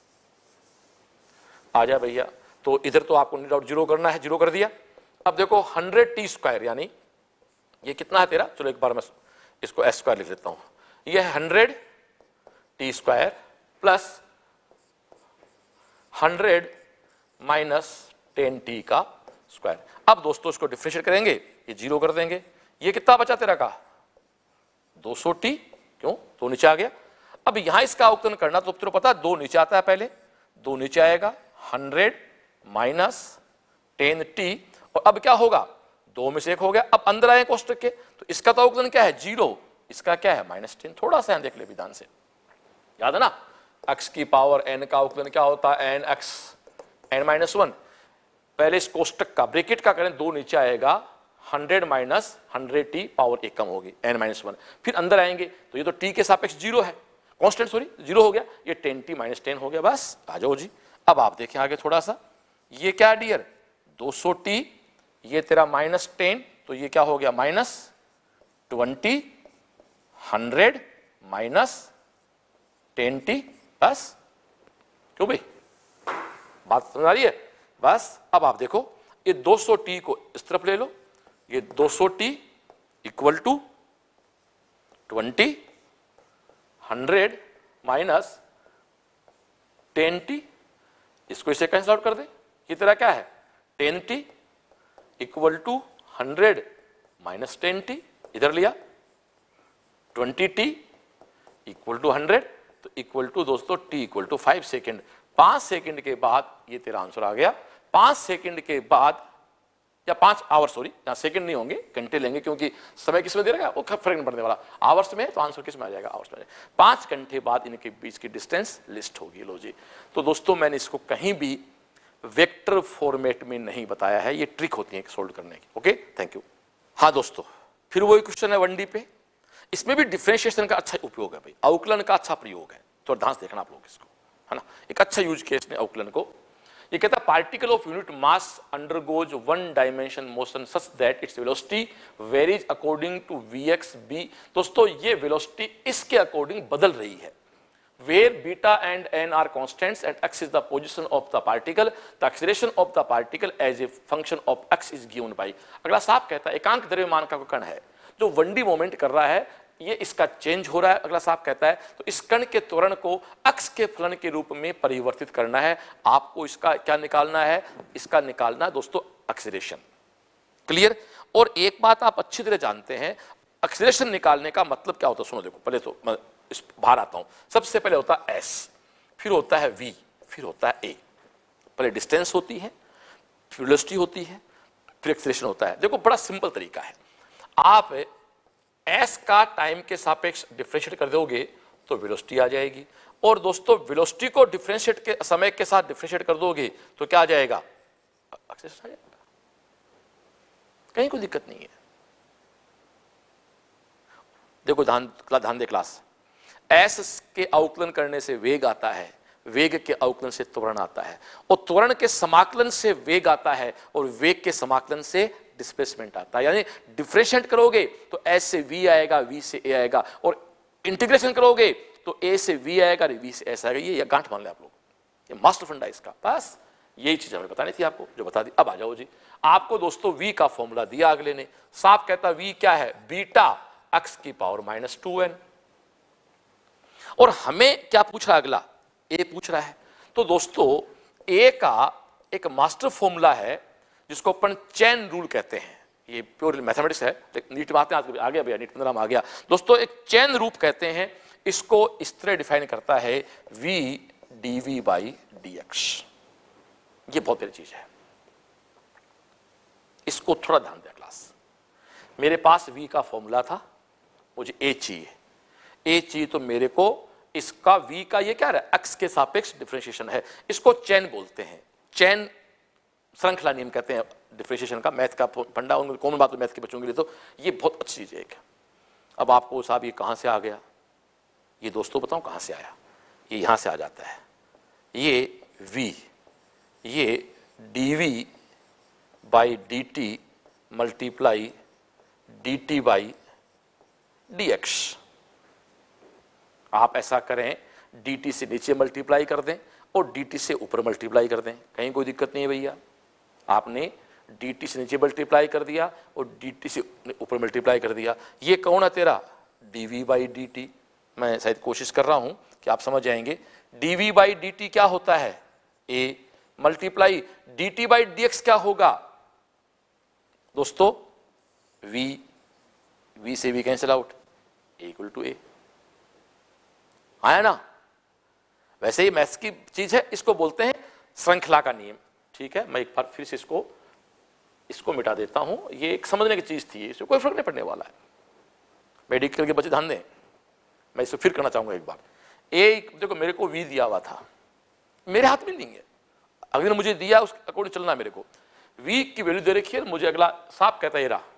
आ जा भैया, तो इधर तो आपको नो डाउट जीरो करना है, जीरो कर दिया। अब देखो हंड्रेड टी स्क्वायर, यानी ये कितना है तेरा, चलो एक बार मैं इसको एस स्क्वायर लिख लेता हूं, ये है hundred t square plus hundred minus ten t का स्क्वायर। अब दोस्तों इसको डिफरेंशिएट करेंगे, ये जीरो कर देंगे, ये कितना बचा तेरा का दो सौ टी, क्यों तो नीचे आ गया। अब यहां इसका अवकलन करना तो तेरे को पता दो नीचे आता है, पहले दो नीचे आएगा, हंड्रेड माइनस टेन टी, और अब क्या होगा दो में से एक हो गया, अब अंदर आए कोष्टक के, तो इसका तो अवकलन क्या है जीरो, इसका क्या है माइनस टेन। थोड़ा सा देख ले विधान से, याद है ना, x की पावर n का अवकलन क्या होता है n x n minus one. पहले इस कोष्टक का ब्रैकेट का करें, दो नीचे आएगा, hundred minus hundred t, power एक कम होगी एन माइनस वन, फिर अंदर आएंगे तो ये तो t के सापेक्ष जीरो है, कांस्टेंट सॉरी जीरो हो गया, ये टेन टी माइनस टेन हो गया। बस आ जाओ जी। अब आप देखें आगे थोड़ा सा, ये क्या डियर दो सौ टी, ये तेरा माइनस टेन, तो ये क्या हो गया minus twenty, hundred minus ten t, बस। क्यों भाई, बात समझ आ रही है। बस अब आप देखो, ये दो सौ टी को इस तरफ ले लो, ये दो सौ t equal to twenty, hundred minus ten t, इसको इसे कैंसिल आउट कर दे, ये तेरा क्या है ten t equal to hundred minus ten t, इधर लिया twenty t equal to hundred, तो इक्वल टू दोस्तों t equal to five second. पांच सेकेंड के बाद ये तेरा आंसर आ गया। पांच सेकेंड के बाद, या पांच आवर सॉरी, यहां सेकंड नहीं होंगे, घंटे लेंगे, क्योंकि समय किसमें दे रहा है वो फर्क नहीं पड़ने वाला, आवर्स में, तो आंसर किसमें आ जाएगा आवर्स में। पांच घंटे बाद इनके बीच की डिस्टेंस लिस्ट होगी। लो जी, तो दोस्तों मैंने इसको कहीं भी वेक्टर फॉर्मेट में नहीं बताया है, ये ट्रिक होती है सोल्व करने की। Okay, thank you. हाँ दोस्तों, फिर वही क्वेश्चन है वन डी पे, इसमें भी डिफरेंशिएशन का अच्छा उपयोग है भाई, अवकलन का अच्छा प्रयोग है, तो ध्यान से देखना आप लोग इसको, है ना। एक अच्छा यूज किया इसने अवकलन को। ये कहता है particle of unit mass undergoes one dimension motion such that its velocity varies according to v x b. दोस्तों ये वेलोसिटी इसके अकॉर्डिंग बदल रही है, where beta and n are constants and x is the position of the particle, the acceleration of the particle as a function of x is given by। अगला साफ कहता है एकांक द्रव्यमान का कण है जो वन डी मोमेंट कर रहा है, ये इसका चेंज हो रहा है। अगला साफ कहता है तो इस कण के त्वरण को अक्ष के फलन के रूप में परिवर्तित करना है। आपको इसका क्या निकालना है? इसका निकालना दोस्तों एक्सीलरेशन। क्लियर? और एक बात आप अच्छी तरह जानते हैं, एक्सीलरेशन निकालने का मतलब क्या होता है? सुनो देखो, पहले तो मैं इस बाहर आता हूं। सबसे पहले होता है एस, फिर होता है वी, फिर होता है ए। पहले डिस्टेंस होती है, फिर वेलोसिटी होती है, फिर एक्सीलरेशन होता है। देखो बड़ा सिंपल तरीका है, आप एस का टाइम के सापेक्ष डिफरेंशिएट कर दोगे तो वेलोसिटी आ जाएगी, और दोस्तों वेलोसिटी को डिफरेंशिएट के समय के साथ डिफरेंशिएट कर दोगे तो क्या आ जाएगा? एक्सीलरेशन आ जाएगा। कहीं कोई दिक्कत नहीं है। देखो ध्यान ध्यान दे क्लास, एस के अवकलन करने से वेग आता है, वेग के अवकलन से त्वरण आता है, और त्वरण के समाकलन से वेग आता है, और वेग के समाकलन से डिस्प्लेसमेंट आता है। यानी डिफरेंशिएट करोगे तो एस से वी आएगा, वी से ए आएगा, और इंटीग्रेशन करोगे तो ए से वी आएगा, वी से एस आएगा। ये गांठ मान ले आप लोग, ये मास्टर फंडा इसका। बस यही चीज हमें बतानी थी आपको, जो बता दी। अब आ जाओ जी, आपको दोस्तों वी का फॉर्मूला दिया अगले ने, साफ कहता वी क्या है? बीटा एक्स की पावर माइनस टू एन। और हमें क्या पूछ रहा है अगला? ए पूछ रहा है। तो दोस्तों ए का एक मास्टर फॉर्मूला है जिसको अपन चेन रूल कहते हैं। ये प्योर मैथमेटिक्स है, नीट बातें आ गया भैया, नीट पंद्रह में आ गया दोस्तों। एक चेन रूप कहते हैं इसको, इस तरह डिफाइन करता है v d v by d x. ये बहुत बड़ी चीज है, इसको थोड़ा ध्यान दें क्लास। मेरे पास v का फॉर्मूला था, मुझे a चाहिए, a चाहिए तो मेरे को इसका v का ये क्या है? x के सापेक्ष डिफरेंशिएशन है। इसको चेन बोलते हैं, चेन श्रृंखला नियम कहते हैं डिफरेंशिएशन का। मैथ का फंडा कौन बात मैथ के बच्चों के लिए तो ये बहुत अच्छी चीज है एक। अब आपको साहब ये कहां से आ गया? ये दोस्तों बताओ कहां से आया? ये यहां से आ जाता है, ये v, ये dv by D t multiply d T by d x. आप ऐसा करें, dt से नीचे मल्टीप्लाई कर दें और dt से ऊपर मल्टीप्लाई कर दें, कहीं कोई दिक्कत नहीं है भैया। आपने dt से नीचे मल्टीप्लाई कर दिया और dt से ऊपर मल्टीप्लाई कर दिया। ये कौन है तेरा? dv by D t. मैं शायद कोशिश कर रहा हूं कि आप समझ जाएंगे। dv बाई डी टी क्या होता है? a multiply dt by d x क्या होगा दोस्तों? v, v से v cancel out, a equal to a। आया ना? वैसे ही मैथ्स की चीज है, इसको बोलते हैं श्रृंखला का नियम। ठीक है, मैं एक बार फिर से इसको इसको मिटा देता हूं। ये एक समझने की चीज थी, इससे कोई फर्क नहीं पड़ने वाला है। मेडिकल के बच्चे ध्यान दें, मैं इसको फिर करना चाहूंगा एक बार। ए देखो, मेरे को v दिया हुआ था, मेरे हाथ में नहीं है, अगले ने मुझे दिया, उस अकॉर्डिंग चलना मेरे को। v की वैल्यू दे रखी है, मुझे अगला साफ कहता है रहा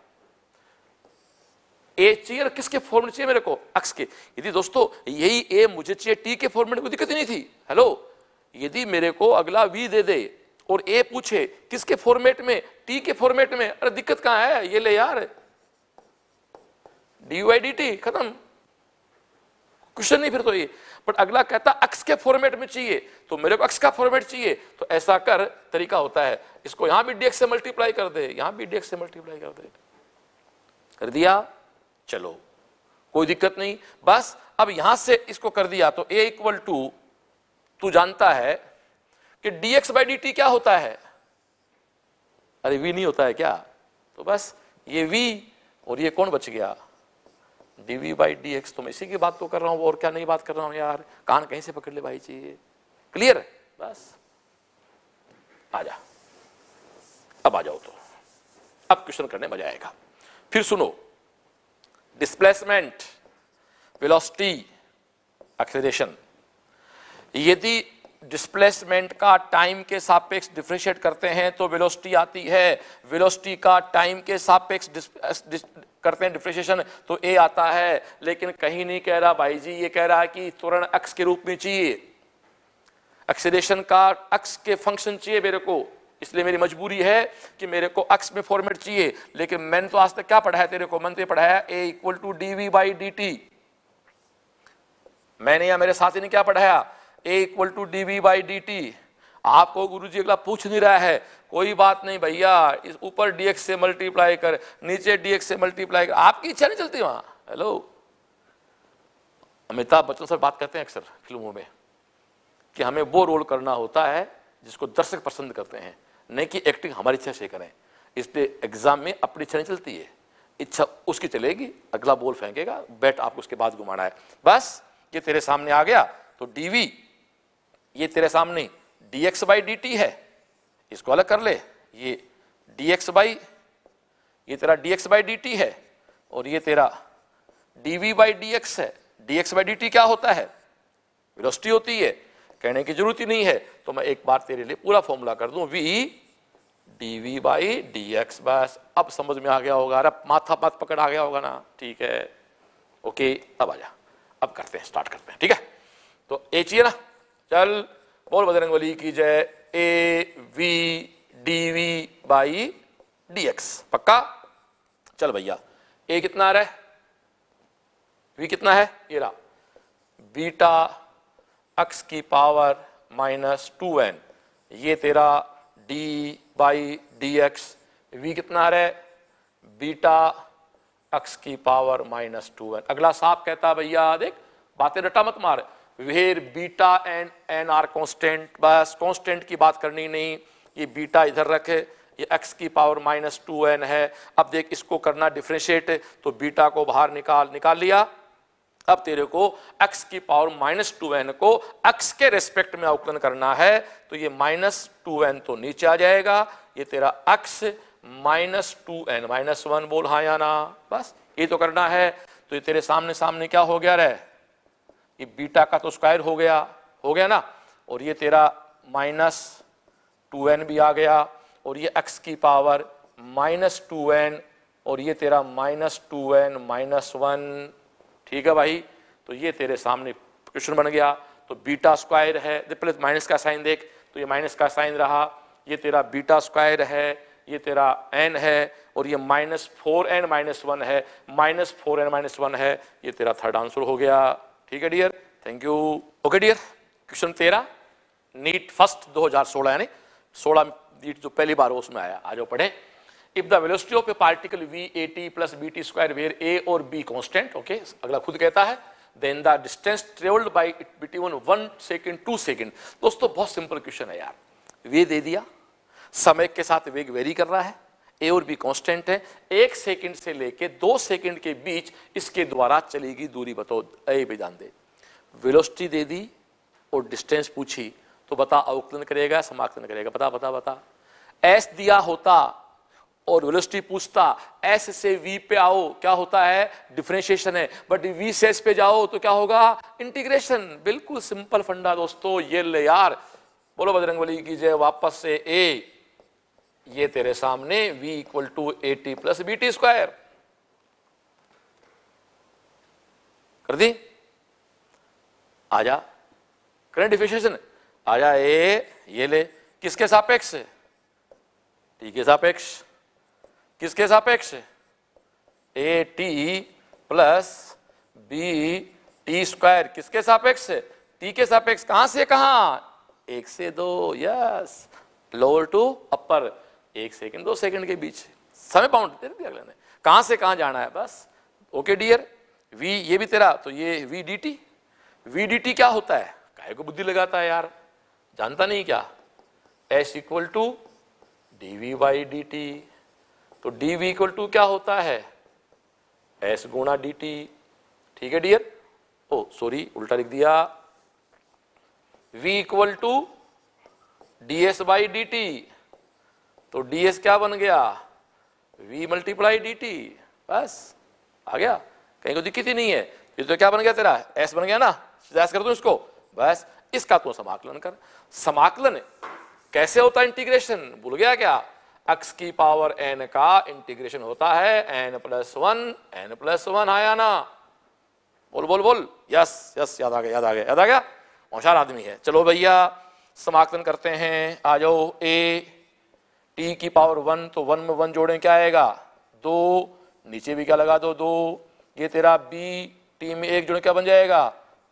ए चाहिए, और किसके फॉर्म में चाहिए मेरे को? एक्स के। यदि दोस्तों यही ए मुझे चाहिए टी के फॉर्म में, कोई दिक्कत ही नहीं थी। हेलो, यदि मेरे को अगला v दे दे और ए पूछे किसके फॉर्मेट में? टी के फॉर्मेट में, अरे दिक्कत कहां है? ये ले यार, डी वाई डी टी, खत्म, क्वेश्चन नहीं फिर तो ये। बट अगला कहता एक्स के फॉर्मेट में चाहिए, तो मेरे को एक्स का फॉर्मेट चाहिए, तो ऐसा कर, तरीका होता है, इसको यहां भी डीएक्स से मल्टीप्लाई कर दे, यहां भी डीएक्स से मल्टीप्लाई कर दे। कर दिया, चलो कोई दिक्कत नहीं। बस अब यहां से इसको कर दिया तो a इक्वल टू, तू जानता है कि dx बाई डी टी क्या होता है? अरे v नहीं होता है क्या? तो बस ये v और ये कौन बच गया? dv by d x. तो मैं इसी की बात तो कर रहा हूं, और क्या नहीं बात कर रहा हूं यार, कान कहीं से पकड़ ले भाई चाहिए। क्लियर? बस आ जा, अब आ जाओ। तो अब क्वेश्चन करने मजा आएगा। फिर सुनो, डिस्प्लेसमेंट, वेलोसिटी, एक्सेलरेशन। यदि डिस्प्लेसमेंट का टाइम के सापेक्ष डिफरेंशिएट करते हैं तो वेलोसिटी आती है, वेलोसिटी का टाइम के सापेक्ष करते हैं डिफरेंशिएशन तो ए आता है। लेकिन कहीं नहीं कह रहा भाई जी, ये कह रहा है कि त्वरण एक्स के रूप में चाहिए, एक्सेलरेशन का एक्स के फंक्शन चाहिए मेरे को, इसलिए मेरी मजबूरी है कि मेरे को एक्स में फॉर्मेट चाहिए। लेकिन मैंने तो आज तक क्या पढ़ाया तेरे को? मैंने तो पढ़ाया a equal to d v by D t. मैंने या मेरे साथी ने क्या पढ़ाया, a equal to d v by D t. आपको गुरुजी अगला पूछ नहीं रहा है, कोई बात नहीं भैया, इस ऊपर डीएक्स से मल्टीप्लाई कर, नीचे डीएक्स से मल्टीप्लाई कर, आपकी इच्छा नहीं चलती वहां। हेलो, अमिताभ बच्चन सर बात करते हैं अक्सर फिल्मों में कि हमें वो रोल करना होता है जिसको दर्शक पसंद करते हैं, नहीं कि एक्टिंग हमारी इच्छा से करें। इसलिए एग्जाम में अपनी इच्छा नहीं चलती है, इच्छा उसकी चलेगी, अगला बॉल फेंकेगा, बैट आपको उसके बाद घुमाना है। बस ये तेरे सामने आ गया तो डीवी, ये तेरे सामने dx बाई डी टी है, इसको अलग कर ले, ये dx बाई, ये तेरा dx बाई डी टी है, और ये तेरा dv बाई dx है। dx बाई डी टी क्या होता है, वेलोसिटी होती है, कहने की जरूरत ही नहीं है। तो मैं एक बार तेरे लिए पूरा फॉर्मूला कर दूं, v dv बाई dx। बस अब समझ में आ गया होगा, अरे माथा मत पकड़ आ गया होगा ना, ठीक है, ओके। अब आ जा, अब करते हैं, स्टार्ट करते हैं, ठीक है। तो ए चाहिए ना, चल बोल बजरंगबली की जय। A v d v by d x, पक्का। चल भैया, ए कितना आ रहा है, वी कितना है, ये रहा, बीटा एक्स की पावर माइनस टू एन, ये तेरा d by d x. V कितना आ रहा है, बीटा एक्स की पावर माइनस टू एन। अगला साफ कहता भैया देख, बातें रटा मत मार, where beta and n are constant. बस कांस्टेंट की बात करनी नहीं, ये बीटा इधर रखे, ये x की पावर माइनस टू एन है। अब देख इसको करना डिफरेंशिएट, तो बीटा को बाहर निकाल, निकाल लिया। अब तेरे को x की पावर माइनस टू एन को x के रेस्पेक्ट में अवकलन करना है, तो ये माइनस टू एन तो नीचे आ जाएगा, ये तेरा x minus two N minus one, बोल हाँ या ना। बस ये तो करना है। तो ये तेरे सामने सामने क्या हो गया रे, ये बीटा का तो स्क्वायर हो गया, हो गया ना, और ये तेरा माइनस टू एन भी आ गया, और ये x की पावर माइनस टू एन, और ये तेरा minus two N minus one, ठीक है भाई। तो ये तेरे सामने क्वेश्चन बन गया। तो बीटा स्क्वायर है, पहले माइनस का साइन देख, तो ये माइनस का साइन रहा, ये तेरा बीटा स्क्वायर है, ये तेरा n है, और ये minus four n minus one है, minus four n minus one है, ये तेरा थर्ड आंसर हो गया, ठीक है dear, thank you. Okay dear, question तेरह, नीट फर्स्ट दो हज़ार सोलह, यानी सोलह नीट जो पहली बार हो उसमें आया, आ जाओ पढ़े। If the velocity of a particle v a t plus b t square where a और बी कांस्टेंट, ओके, अगला खुद कहता है, then the distance travelled by it between one second two second. दोस्तों बहुत सिंपल क्वेश्चन है यार, वे दे दिया, समय के साथ वेग वेरी कर रहा है, ए और बी कांस्टेंट है, एक सेकंड से लेके दो सेकंड के बीच इसके द्वारा चलेगी दूरी बताओ, ए भी जान दे। वेलोसिटी दे दी और डिस्टेंस पूछी, तो बता अवकलन करेगा समाकलन करेगा, बता बता बता। एस दिया होता और वेलोसिटी पूछता, एस से वी पे आओ क्या होता है, डिफरेंशिएशन है, बट वी से एस पे जाओ तो क्या होगा, इंटीग्रेशन। बिल्कुल सिंपल फंडा दोस्तों, ये ले यार, बोलो बजरंगबली की जय। वापस से ए, ये तेरे सामने v equal to a t plus b t square कर दी, आजा करंट डिफरेंशिएशन, आजा ए, ये ले, किसके सापेक्ष, टी के सापेक्ष, किसके सापेक्ष, a t plus b t square, किसके सापेक्ष, टी के सापेक्ष। कहां से कहां, एक से दो, यस, लोअर टू अपर, एक सेकंड दो सेकंड के बीच समय बाउंड दे दिया अगले ने, कहां से कहां जाना है बस। ओके डियर, वी ये भी तेरा, तो ये v d t, v d t क्या होता है, काहे को बुद्धि लगाता है यार, जानता नहीं क्या, s equal to d v by D t. तो डी वी इक्वल टू क्या होता है, एस गुणा डी टी, ठीक है डियर। ओ सॉरी उल्टा लिख दिया, v equal to d s by D t, तो ds क्या बन गया, v मल्टीप्लाई डी टी, बस आ गया, कहीं को दिक्कत ही नहीं है। ये तो क्या बन गया तेरा, s बन गया ना, ऐसा कर दूं इसको, बस इसका तो समाकलन कर। समाकलन कैसे होता है, इंटीग्रेशन भूल गया क्या, x की पावर n का इंटीग्रेशन होता है n plus one, n plus one, आया ना, बोल बोल बोल, यस यस, याद आ गया याद आ गया याद आ गया, होशियार आदमी है। चलो भैया समाकलन करते हैं, आ जाओ। ए टी की पावर वन, तो वन में वन जोड़ें क्या आएगा, दो, नीचे भी क्या लगा दो, दो, ये तेरा बी टी में एक जोड़े क्या बन जाएगा,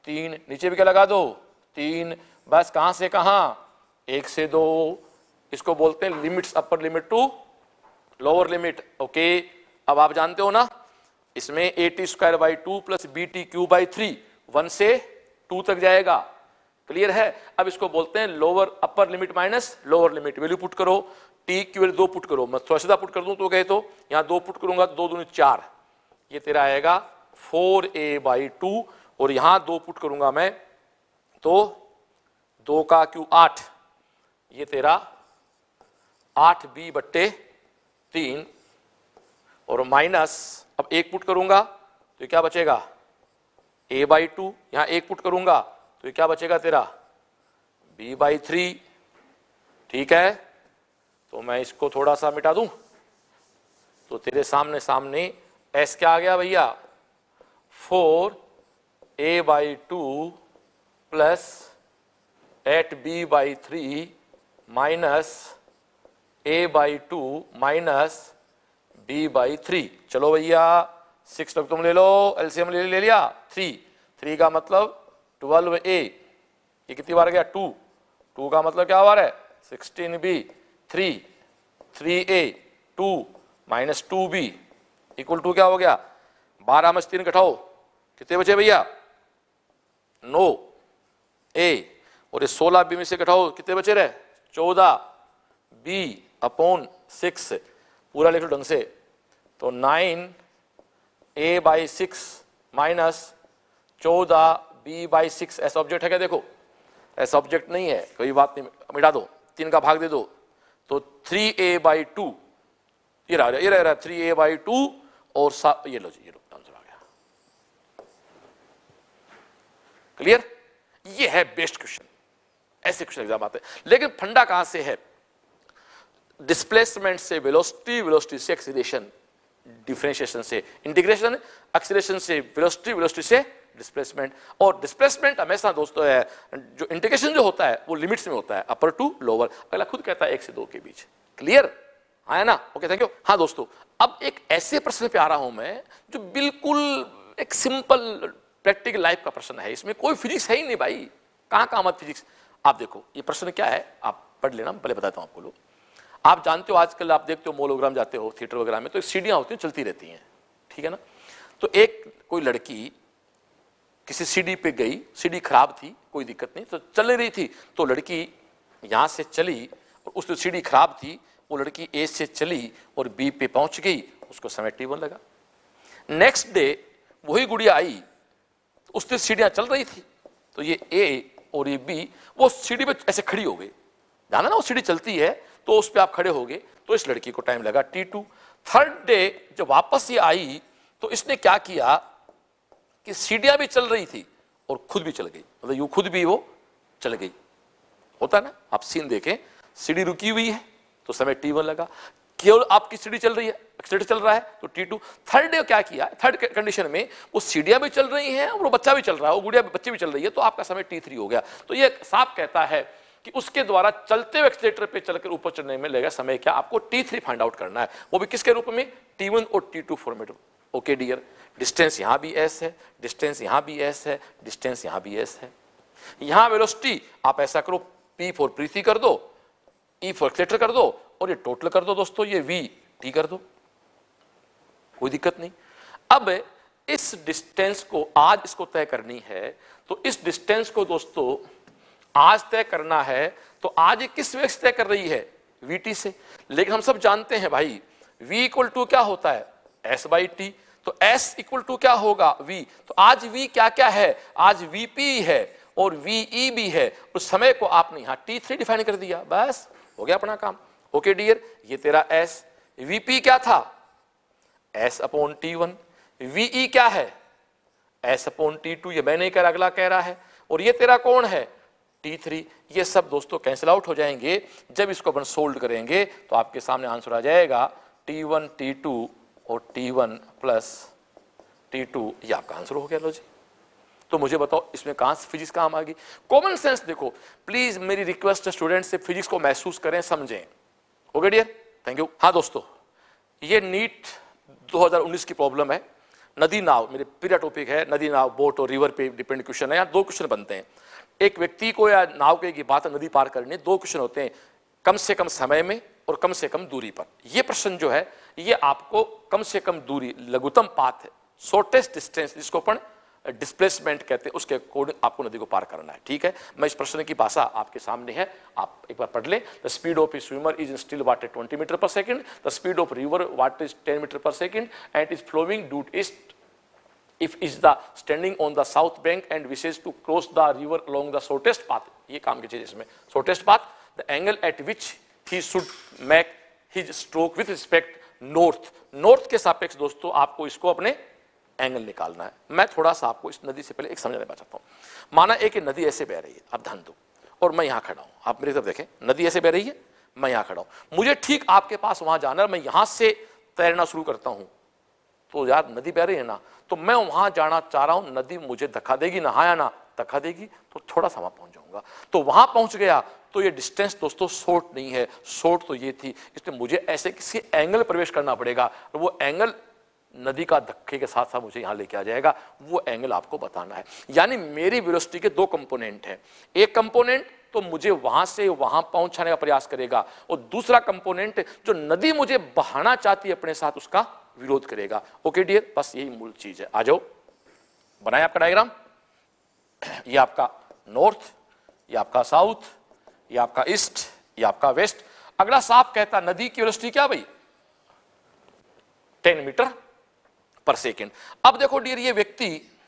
तीन, नीचे भी क्या लगा दो, तीन, बस कहां से कहां, एक से दो, इसको बोलते हैं limits upper limit to lower limit. Okay, अब आप जानते हो ना इसमें a t square by two plus b t cube by three, one से टू तक जाएगा, क्लियर है। अब इसको बोलते हैं lower upper limit minus lower limit. Value put करो, टी की वैल्यू दो पुट करो, मैं थोड़ा सीधा पुट कर दूं तो कहे तो यहां दो पुट करूंगा तो दो दूनी चार, ये तेरा आएगा फोर ए बाई टू, और यहां दो पुट करूंगा मैं तो दो का क्यू आठ, ये तेरा आठ बी बट्टे तीन, और माइनस अब एक पुट करूंगा तो क्या बचेगा a बाई टू, यहां एक पुट करूंगा तो क्या बचेगा तेरा b बाई थ्री। ठीक है, तो मैं इसको थोड़ा सा मिटा दूं तो तेरे सामने सामने s क्या आ गया भैया, four a by two plus eight b by three minus a by two minus b by three. चलो भैया सिक्स तक तुम ले लो, एलसीएम ले, ले लिया, थ्री, थ्री का मतलब ट्वेल्व ए, ये कितनी बार गया टू, टू का मतलब क्या बार है sixteen b, three, three a, two minus two b equal to क्या हो गया, बारह में से तीन घटाओ कितने बचे भैया, नौ ए, और ये सोलह बी में से घटाओ कितने बचे रहे, चौदह बी अपॉन सिक्स, पूरा लिख लो ढंग से, तो nine a by six minus चौदह बी बाई सिक्स। ऐसा ऑब्जेक्ट है क्या, देखो ऐसा ऑब्जेक्ट नहीं है, कोई बात नहीं, मिटा दो, तीन का भाग दे दो, तो थ्री ए बाई टू, ये रहा ये रह रहा थ्री ए बाई टू, और सा, ये लो जी, ये लो आंसर आ गया, क्लियर। ये है बेस्ट क्वेश्चन, ऐसे क्वेश्चन एग्जाम आते हैं। लेकिन फंडा कहां से है, डिस्प्लेसमेंट से वेलोसिटी, वेलोसिटी से एक्सीलरेशन, डिफरेंशिएशन से इंटीग्रेशन, एक्सीलरेशन से वेलोसिटी, वेलोसिटी से डिस्प्लेसमेंट। और डिस्प्लेसमेंट हमेशा दोस्तों है, जो इंटीग्रेशन जो होता है वो लिमिट्स में होता है, अपर टू लोअर, अगला खुद कहता है एक से दो के बीच, क्लियर है ना। Okay thank you. हाँ दोस्तों, अब एक ऐसे प्रश्न पे आ रहा हूं मैं जो बिल्कुल एक सिंपल प्रैक्टिकल लाइफ का प्रश्न है, इसमें कोई फिजिक्स है ही नहीं भाई, कहां कहां मत फिजिक्स। आप देखो ये प्रश्न क्या है, आप पढ़ लेना, पहले बताता हूं आपको। लोग आप जानते हो आजकल आप देखते हो मोलोग्राम जाते हो थिएटर वगैरह में, तो सीढ़ियां होती हैं चलती रहती हैं, ठीक है ना। तो एक कोई लड़की किसी सीढ़ी पे गई, सीढ़ी खराब थी, कोई दिक्कत नहीं, तो चल रही थी, तो लड़की यहां से चली और उस सीढ़ी खराब थी, वो लड़की ए से चली और बी पे पहुंच गई, उसको समय टी वन लगा। नेक्स्ट डे वही गुड़िया आई, तो उससे सीढ़ियां चल रही थी, तो ये ए और ये बी वो सीढ़ी पे ऐसे खड़ी हो गई, जाना ना वो सीढ़ी चलती है तो उस पर आप खड़े हो गए, तो इस लड़की को टाइम लगा टी टू। थर्ड डे जब वापस ये आई तो इसने क्या किया कि सीढ़ियां भी चल रही थी और खुद भी चल गई, मतलब यूं खुद भी वो चल गई, होता है ना। आप सीन देखें, सीढ़ी रुकी हुई है तो समय टी वन लगा, केवल आपकी सीढ़ी चल रही है, एक्सीलरेटर चल रहा है तो टी टू। थर्ड डे क्या किया, थर्ड कंडीशन में वो सीढ़ियां भी चल रही हैं और वो बच्चा भी चल रहा है, वो गुड़िया बच्चे भी चल रही है, तो आपका समय टी थ्री हो गया। तो ये साफ कहता है कि उसके द्वारा चलते हुए एक्सीलरेटर पे चलकर ऊपर चढ़ने में लगेगा समय क्या, आपको टी थ्री फाइंड आउट करना है, वो भी किसके रूप में, टी वन और t two format. Okay dear, distance यहां भी एस है, डिस्टेंस यहां भी एस है, डिस्टेंस यहां भी एस है। यहां वेलोसिटी आप ऐसा करो, पी फॉर प्रीति कर दो, ई फॉर एक्सीलरेटर कर दो, और ये टोटल कर दो दोस्तों, ये वी टी कर दो, कोई दिक्कत नहीं। अब इस डिस्टेंस को आज इसको तय करनी है, तो इस डिस्टेंस को दोस्तों आज तय करना है, तो आज ये किस वेग से तय कर रही है, वीटी से। लेकिन हम सब जानते हैं भाई v इक्वल टू क्या होता है, s बाई टी, तो s इक्वल टू क्या होगा, v। तो आज v क्या क्या है, आज vp है और ve भी है, उस समय को आपने यहां टी थ्री डिफाइन कर दिया, बस हो गया अपना काम। ओके डियर, ये तेरा s, vp क्या था, s upon t one, ve क्या है, s अपॉन टी टू, ये मैं नहीं कह रहा अगला कह रहा है, और ये तेरा कौन है, टी थ्री। ये सब दोस्तों कैंसिल आउट हो जाएंगे, जब इसको अपन सोल्व करेंगे तो आपके सामने आंसर आ जाएगा टी वन टी टू और t one plus t two, ये आपका आंसर हो गया। लो जी, तो मुझे बताओ इसमें कहां से फिजिक्स काम आ गई। कॉमन सेंस देखो, प्लीज मेरी रिक्वेस्ट है स्टूडेंट से फिजिक्स को महसूस करें, समझें। Okay dear, thank you. हाँ दोस्तों, ये नीट दो हज़ार उन्नीस की प्रॉब्लम है, नदी नाव, मेरे प्रिय टॉपिक है नदी नाव, बोट और रिवर पे डिपेंड क्वेश्चन है। यहाँ दो क्वेश्चन बनते हैं, एक व्यक्ति को या नाव के की बात नदी पार करनी, दो क्वेश्चन होते हैं, कम से कम समय में और कम से कम दूरी पर। ये प्रश्न जो है ये आपको कम से कम दूरी, लघुत्तम पाथ है, शॉर्टेस्ट डिस्टेंस, जिसको अपन डिस्प्लेसमेंट कहते हैं, उसके अकॉर्डिंग आपको नदी को पार करना है। ठीक है, मैं इस प्रश्न की भाषा आपके सामने है, आप एक बार पढ़ लें। The speed of a swimmer is in still water twenty metre per second, the speed of river water is ten metre per second and is flowing due east if is the standing on the south bank and wishes to cross the river along the shortest path, ये काम की चीज इसमें, shortest path, the angle at which he should make his stroke with respect north, north के सापेक्ष दोस्तों आपको इसको अपने एंगल निकालना है। मैं थोड़ा सा आपको इस नदी से पहले एक समझाना चाहता हूँ। माना एक नदी ऐसे बह रही है, आप ध्यान दो, और मैं यहाँ खड़ा हूँ, आप मेरी तरफ देखें, नदी ऐसे बह रही है, मैं यहाँ खड़ा हूँ, मुझे ठीक आपके पास वहां जाना है, मैं यहाँ से तैरना शुरू करता हूँ, तो यार नदी बह रही है ना, तो मैं वहां जाना चाह रहा हूं, नदी मुझे धक्का देगी, नहाया ना धक्का देगी, तो थोड़ा सा वहां पहुंच जाऊंगा, तो वहां पहुंच गया, तो ये डिस्टेंस दोस्तों शॉर्ट नहीं है, शॉर्ट तो ये थी, इसलिए मुझे ऐसे किसी एंगल प्रवेश करना पड़ेगा, और वो एंगल नदी का धक्के के साथ साथ मुझे यहां लेके आ जाएगा, वो एंगल आपको बताना है। यानी मेरी वेलोसिटी के दो कंपोनेंट हैं, एक कंपोनेंट तो मुझे वहां से वहां पहुंचाने का प्रयास करेगा, और दूसरा कंपोनेंट जो नदी मुझे बहाना चाहती है अपने साथ, उसका विरोध करेगा। ओके डियर, बस यही मूल चीज है। आ जाओ, बनाए आपका डायग्राम, ये आपका नॉर्थ, ये आपका साउथ, ये आपका ईस्ट, ये आपका वेस्ट। अगला साफ कहता नदी की वेलोसिटी क्या भाई, टेन मीटर पर सेकेंड। अब देखो डियर, ये व्यक्ति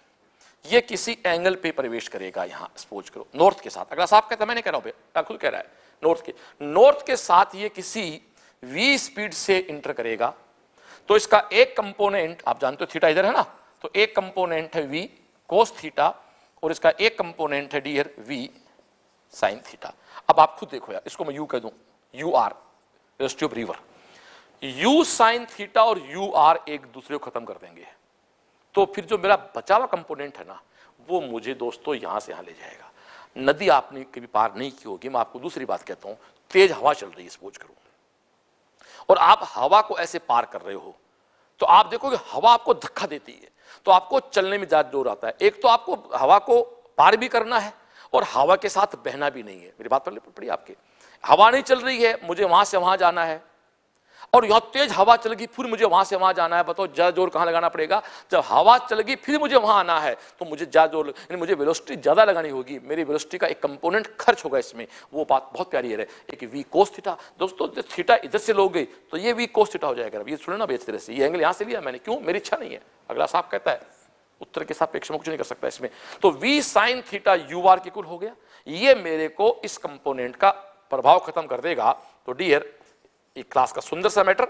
ये किसी एंगल पे प्रवेश करेगा, यहां सपोज करो नॉर्थ के साथ। अगला साफ कहता, मैं नहीं कह रहा हूं, खुद कह रहा है, नॉर्थ के नॉर्थ के साथ ये किसी वी स्पीड से इंटर करेगा, तो इसका एक कंपोनेंट आप जानते हो थीटा इधर है ना, तो एक कंपोनेंट है वी कोस थीटा, और इसका एक कंपोनेंट है डियर वी साइन थीटा। अब आप खुद देखो यार, इसको मैं यू कह दूं, u r velocity of river, u sine theta और यू आर एक दूसरे को खत्म कर देंगे, तो फिर जो मेरा बचा हुआ कंपोनेंट है ना, वो मुझे दोस्तों यहां से यहां ले जाएगा। नदी आपने कभी पार नहीं की होगी, मैं आपको दूसरी बात कहता हूं, तेज हवा चल रही है सपोज करो, और आप हवा को ऐसे पार कर रहे हो, तो आप देखोगे हवा आपको धक्का देती है, तो आपको चलने में ज्यादा जोर आता है। एक तो आपको हवा को पार भी करना है और हवा के साथ बहना भी नहीं है। मेरी बात पड़ी आपके, हवा नहीं चल रही है, मुझे वहां से वहां जाना है, और यहां तेज हवा चल गई, फिर मुझे वहां से वहां जाना है। बताओ ज्यादा जोर कहां लगाना पड़ेगा, जब हवा चल गई फिर मुझे वहां आना है, तो मुझे ज्यादा जोर, यानी मुझे वेलोसिटी ज्यादा लगानी होगी, मेरी वेलोसिटी का एक कंपोनेंट खर्च होगा इसमें। वो बात बहुत प्यारी है, एक वी कोस थीटा। दोस्तों थीटा इधर से लोगे तो ये वी कोस थीटा हो जाएगा। ये सुने ना बेच तरह से, ये एंगल यहां से लिया मैंने, क्यों, मेरी इच्छा नहीं है। अगला साहब कहता है उत्तर के सापेक्ष में कुछ नहीं कर सकता इसमें, तो v sine theta u r के कुल हो गया, ये मेरे को इस कंपोनेंट का प्रभाव खत्म कर देगा। तो डियर एक क्लास का सुंदर सा matter,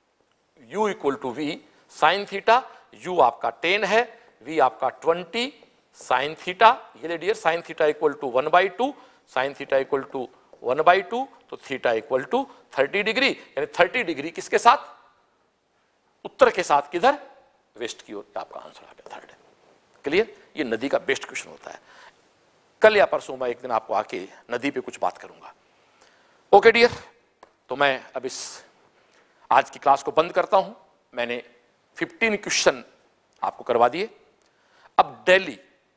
u equal to v sine theta, u आपका टेन है, v आपका ट्वेंटी साइन थीटा, ये ले dear sine theta equal to one by two, sine theta equal to one by two, तो theta equal to thirty degree, यानी thirty degree किसके साथ, उत्तर के साथ, किधर, वेस्ट की ओर। आपका आंसर आ गया थर्ड। क्लियर, ये नदी का बेस्ट क्वेश्चन होता है। कल या परसों मैं एक दिन आपको आके नदी पे कुछ बात करूंगा। ओके डियर, तो मैं अब इस आज की क्लास को बंद करता हूं। मैंने फिफ्टीन क्वेश्चन आपको करवा दिए। अब डेली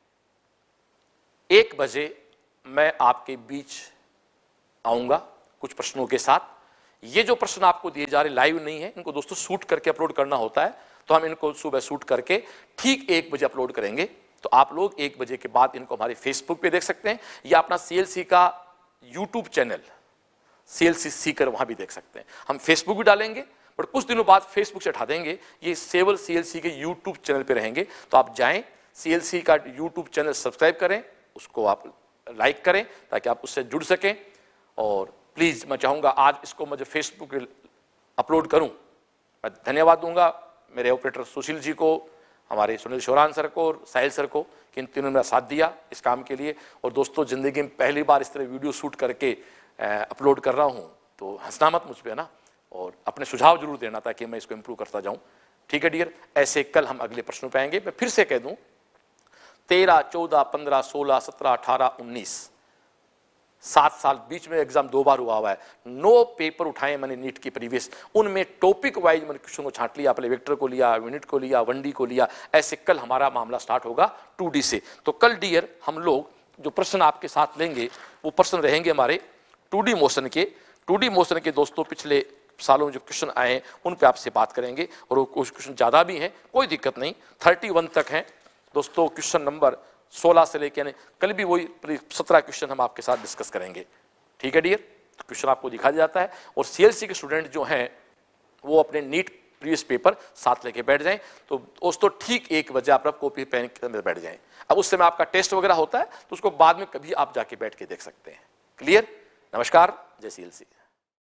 एक बजे मैं आपके बीच आऊंगा कुछ प्रश्नों के साथ। ये जो प्रश्न आपको दिए जा रहे लाइव नहीं है, इनको दोस्तों शूट करके अपलोड करना होता है, तो हम इनको सुबह शूट करके ठीक एक बजे अपलोड करेंगे। तो आप लोग एक बजे के बाद इनको हमारे फेसबुक पे देख सकते हैं, या अपना सीएलसी का यूट्यूब चैनल सीएलसी सीकर वहां भी देख सकते हैं। हम फेसबुक भी डालेंगे, बट कुछ दिनों बाद फेसबुक से हटा देंगे, ये सेवल सीएलसी के यूट्यूब चैनल पे रहेंगे। तो आप जाएं, सीएलसी का यूट्यूब चैनल सब्सक्राइब करें, उसको आप लाइक करें ताकि आप उससे जुड़ सकें। और प्लीज मैं चाहूंगा आज इसको मैं जो फेसबुक अपलोड करूं, मैं धन्यवाद दूंगा मेरे ऑपरेटर सुशील जी को, हमारे सुनील शोरान सर को और साहिल सर को, कि इन तीनों ने मेरा साथ दिया इस काम के लिए। और दोस्तों जिंदगी में पहली बार इस तरह वीडियो शूट करके अपलोड कर रहा हूं, तो हंसना मत मुझ पे ना, और अपने सुझाव जरूर देना ताकि मैं इसको इंप्रूव करता जाऊं। ठीक है डियर, ऐसे कल हम अगले प्रश्नों पे आएंगे। मैं फिर से कह दूं, तेरह, चौदह, पंद्रह, सोलह, सत्रह, अठारह, उन्नीस सात साल बीच में एग्जाम दो बार हुआ हुआ है, नो पेपर उठाए मैंने नीट की प्रीवियस, उनमें टॉपिक वाइज मैंने क्वेश्चन को छांट लिया, पहले वेक्टर को लिया, यूनिट को लिया, वन डी को लिया, ऐसे कल हमारा मामला स्टार्ट होगा टू डी से। तो कल डियर हम लोग जो प्रश्न आपके साथ लेंगे वो प्रश्न रहेंगे हमारे टू डी मोशन के। टू डी मोशन के दोस्तों पिछले सालों में जो क्वेश्चन आए हैं उन पे आपसे बात करेंगे, और वो कुछ क्वेश्चन ज़्यादा भी हैं, कोई दिक्कत नहीं, थर्टी वन तक हैं दोस्तों। क्वेश्चन नंबर सोलह से लेकर कल भी वही सत्रह क्वेश्चन हम आपके साथ डिस्कस करेंगे, ठीक है डियर। क्वेश्चन आपको दिखा जाता है, और सीएलसी के स्टूडेंट जो हैं वो अपने नीट प्रीवियस पेपर साथ लेके बैठ जाएं। तो दोस्तों ठीक एक बजे आप कॉपी पेन के अंदर बैठ जाएं। अब उस समय आपका टेस्ट वगैरह होता है तो उसको बाद में कभी आप जाके बैठ के देख सकते हैं। क्लियर? नमस्कार, जय सीएलसी।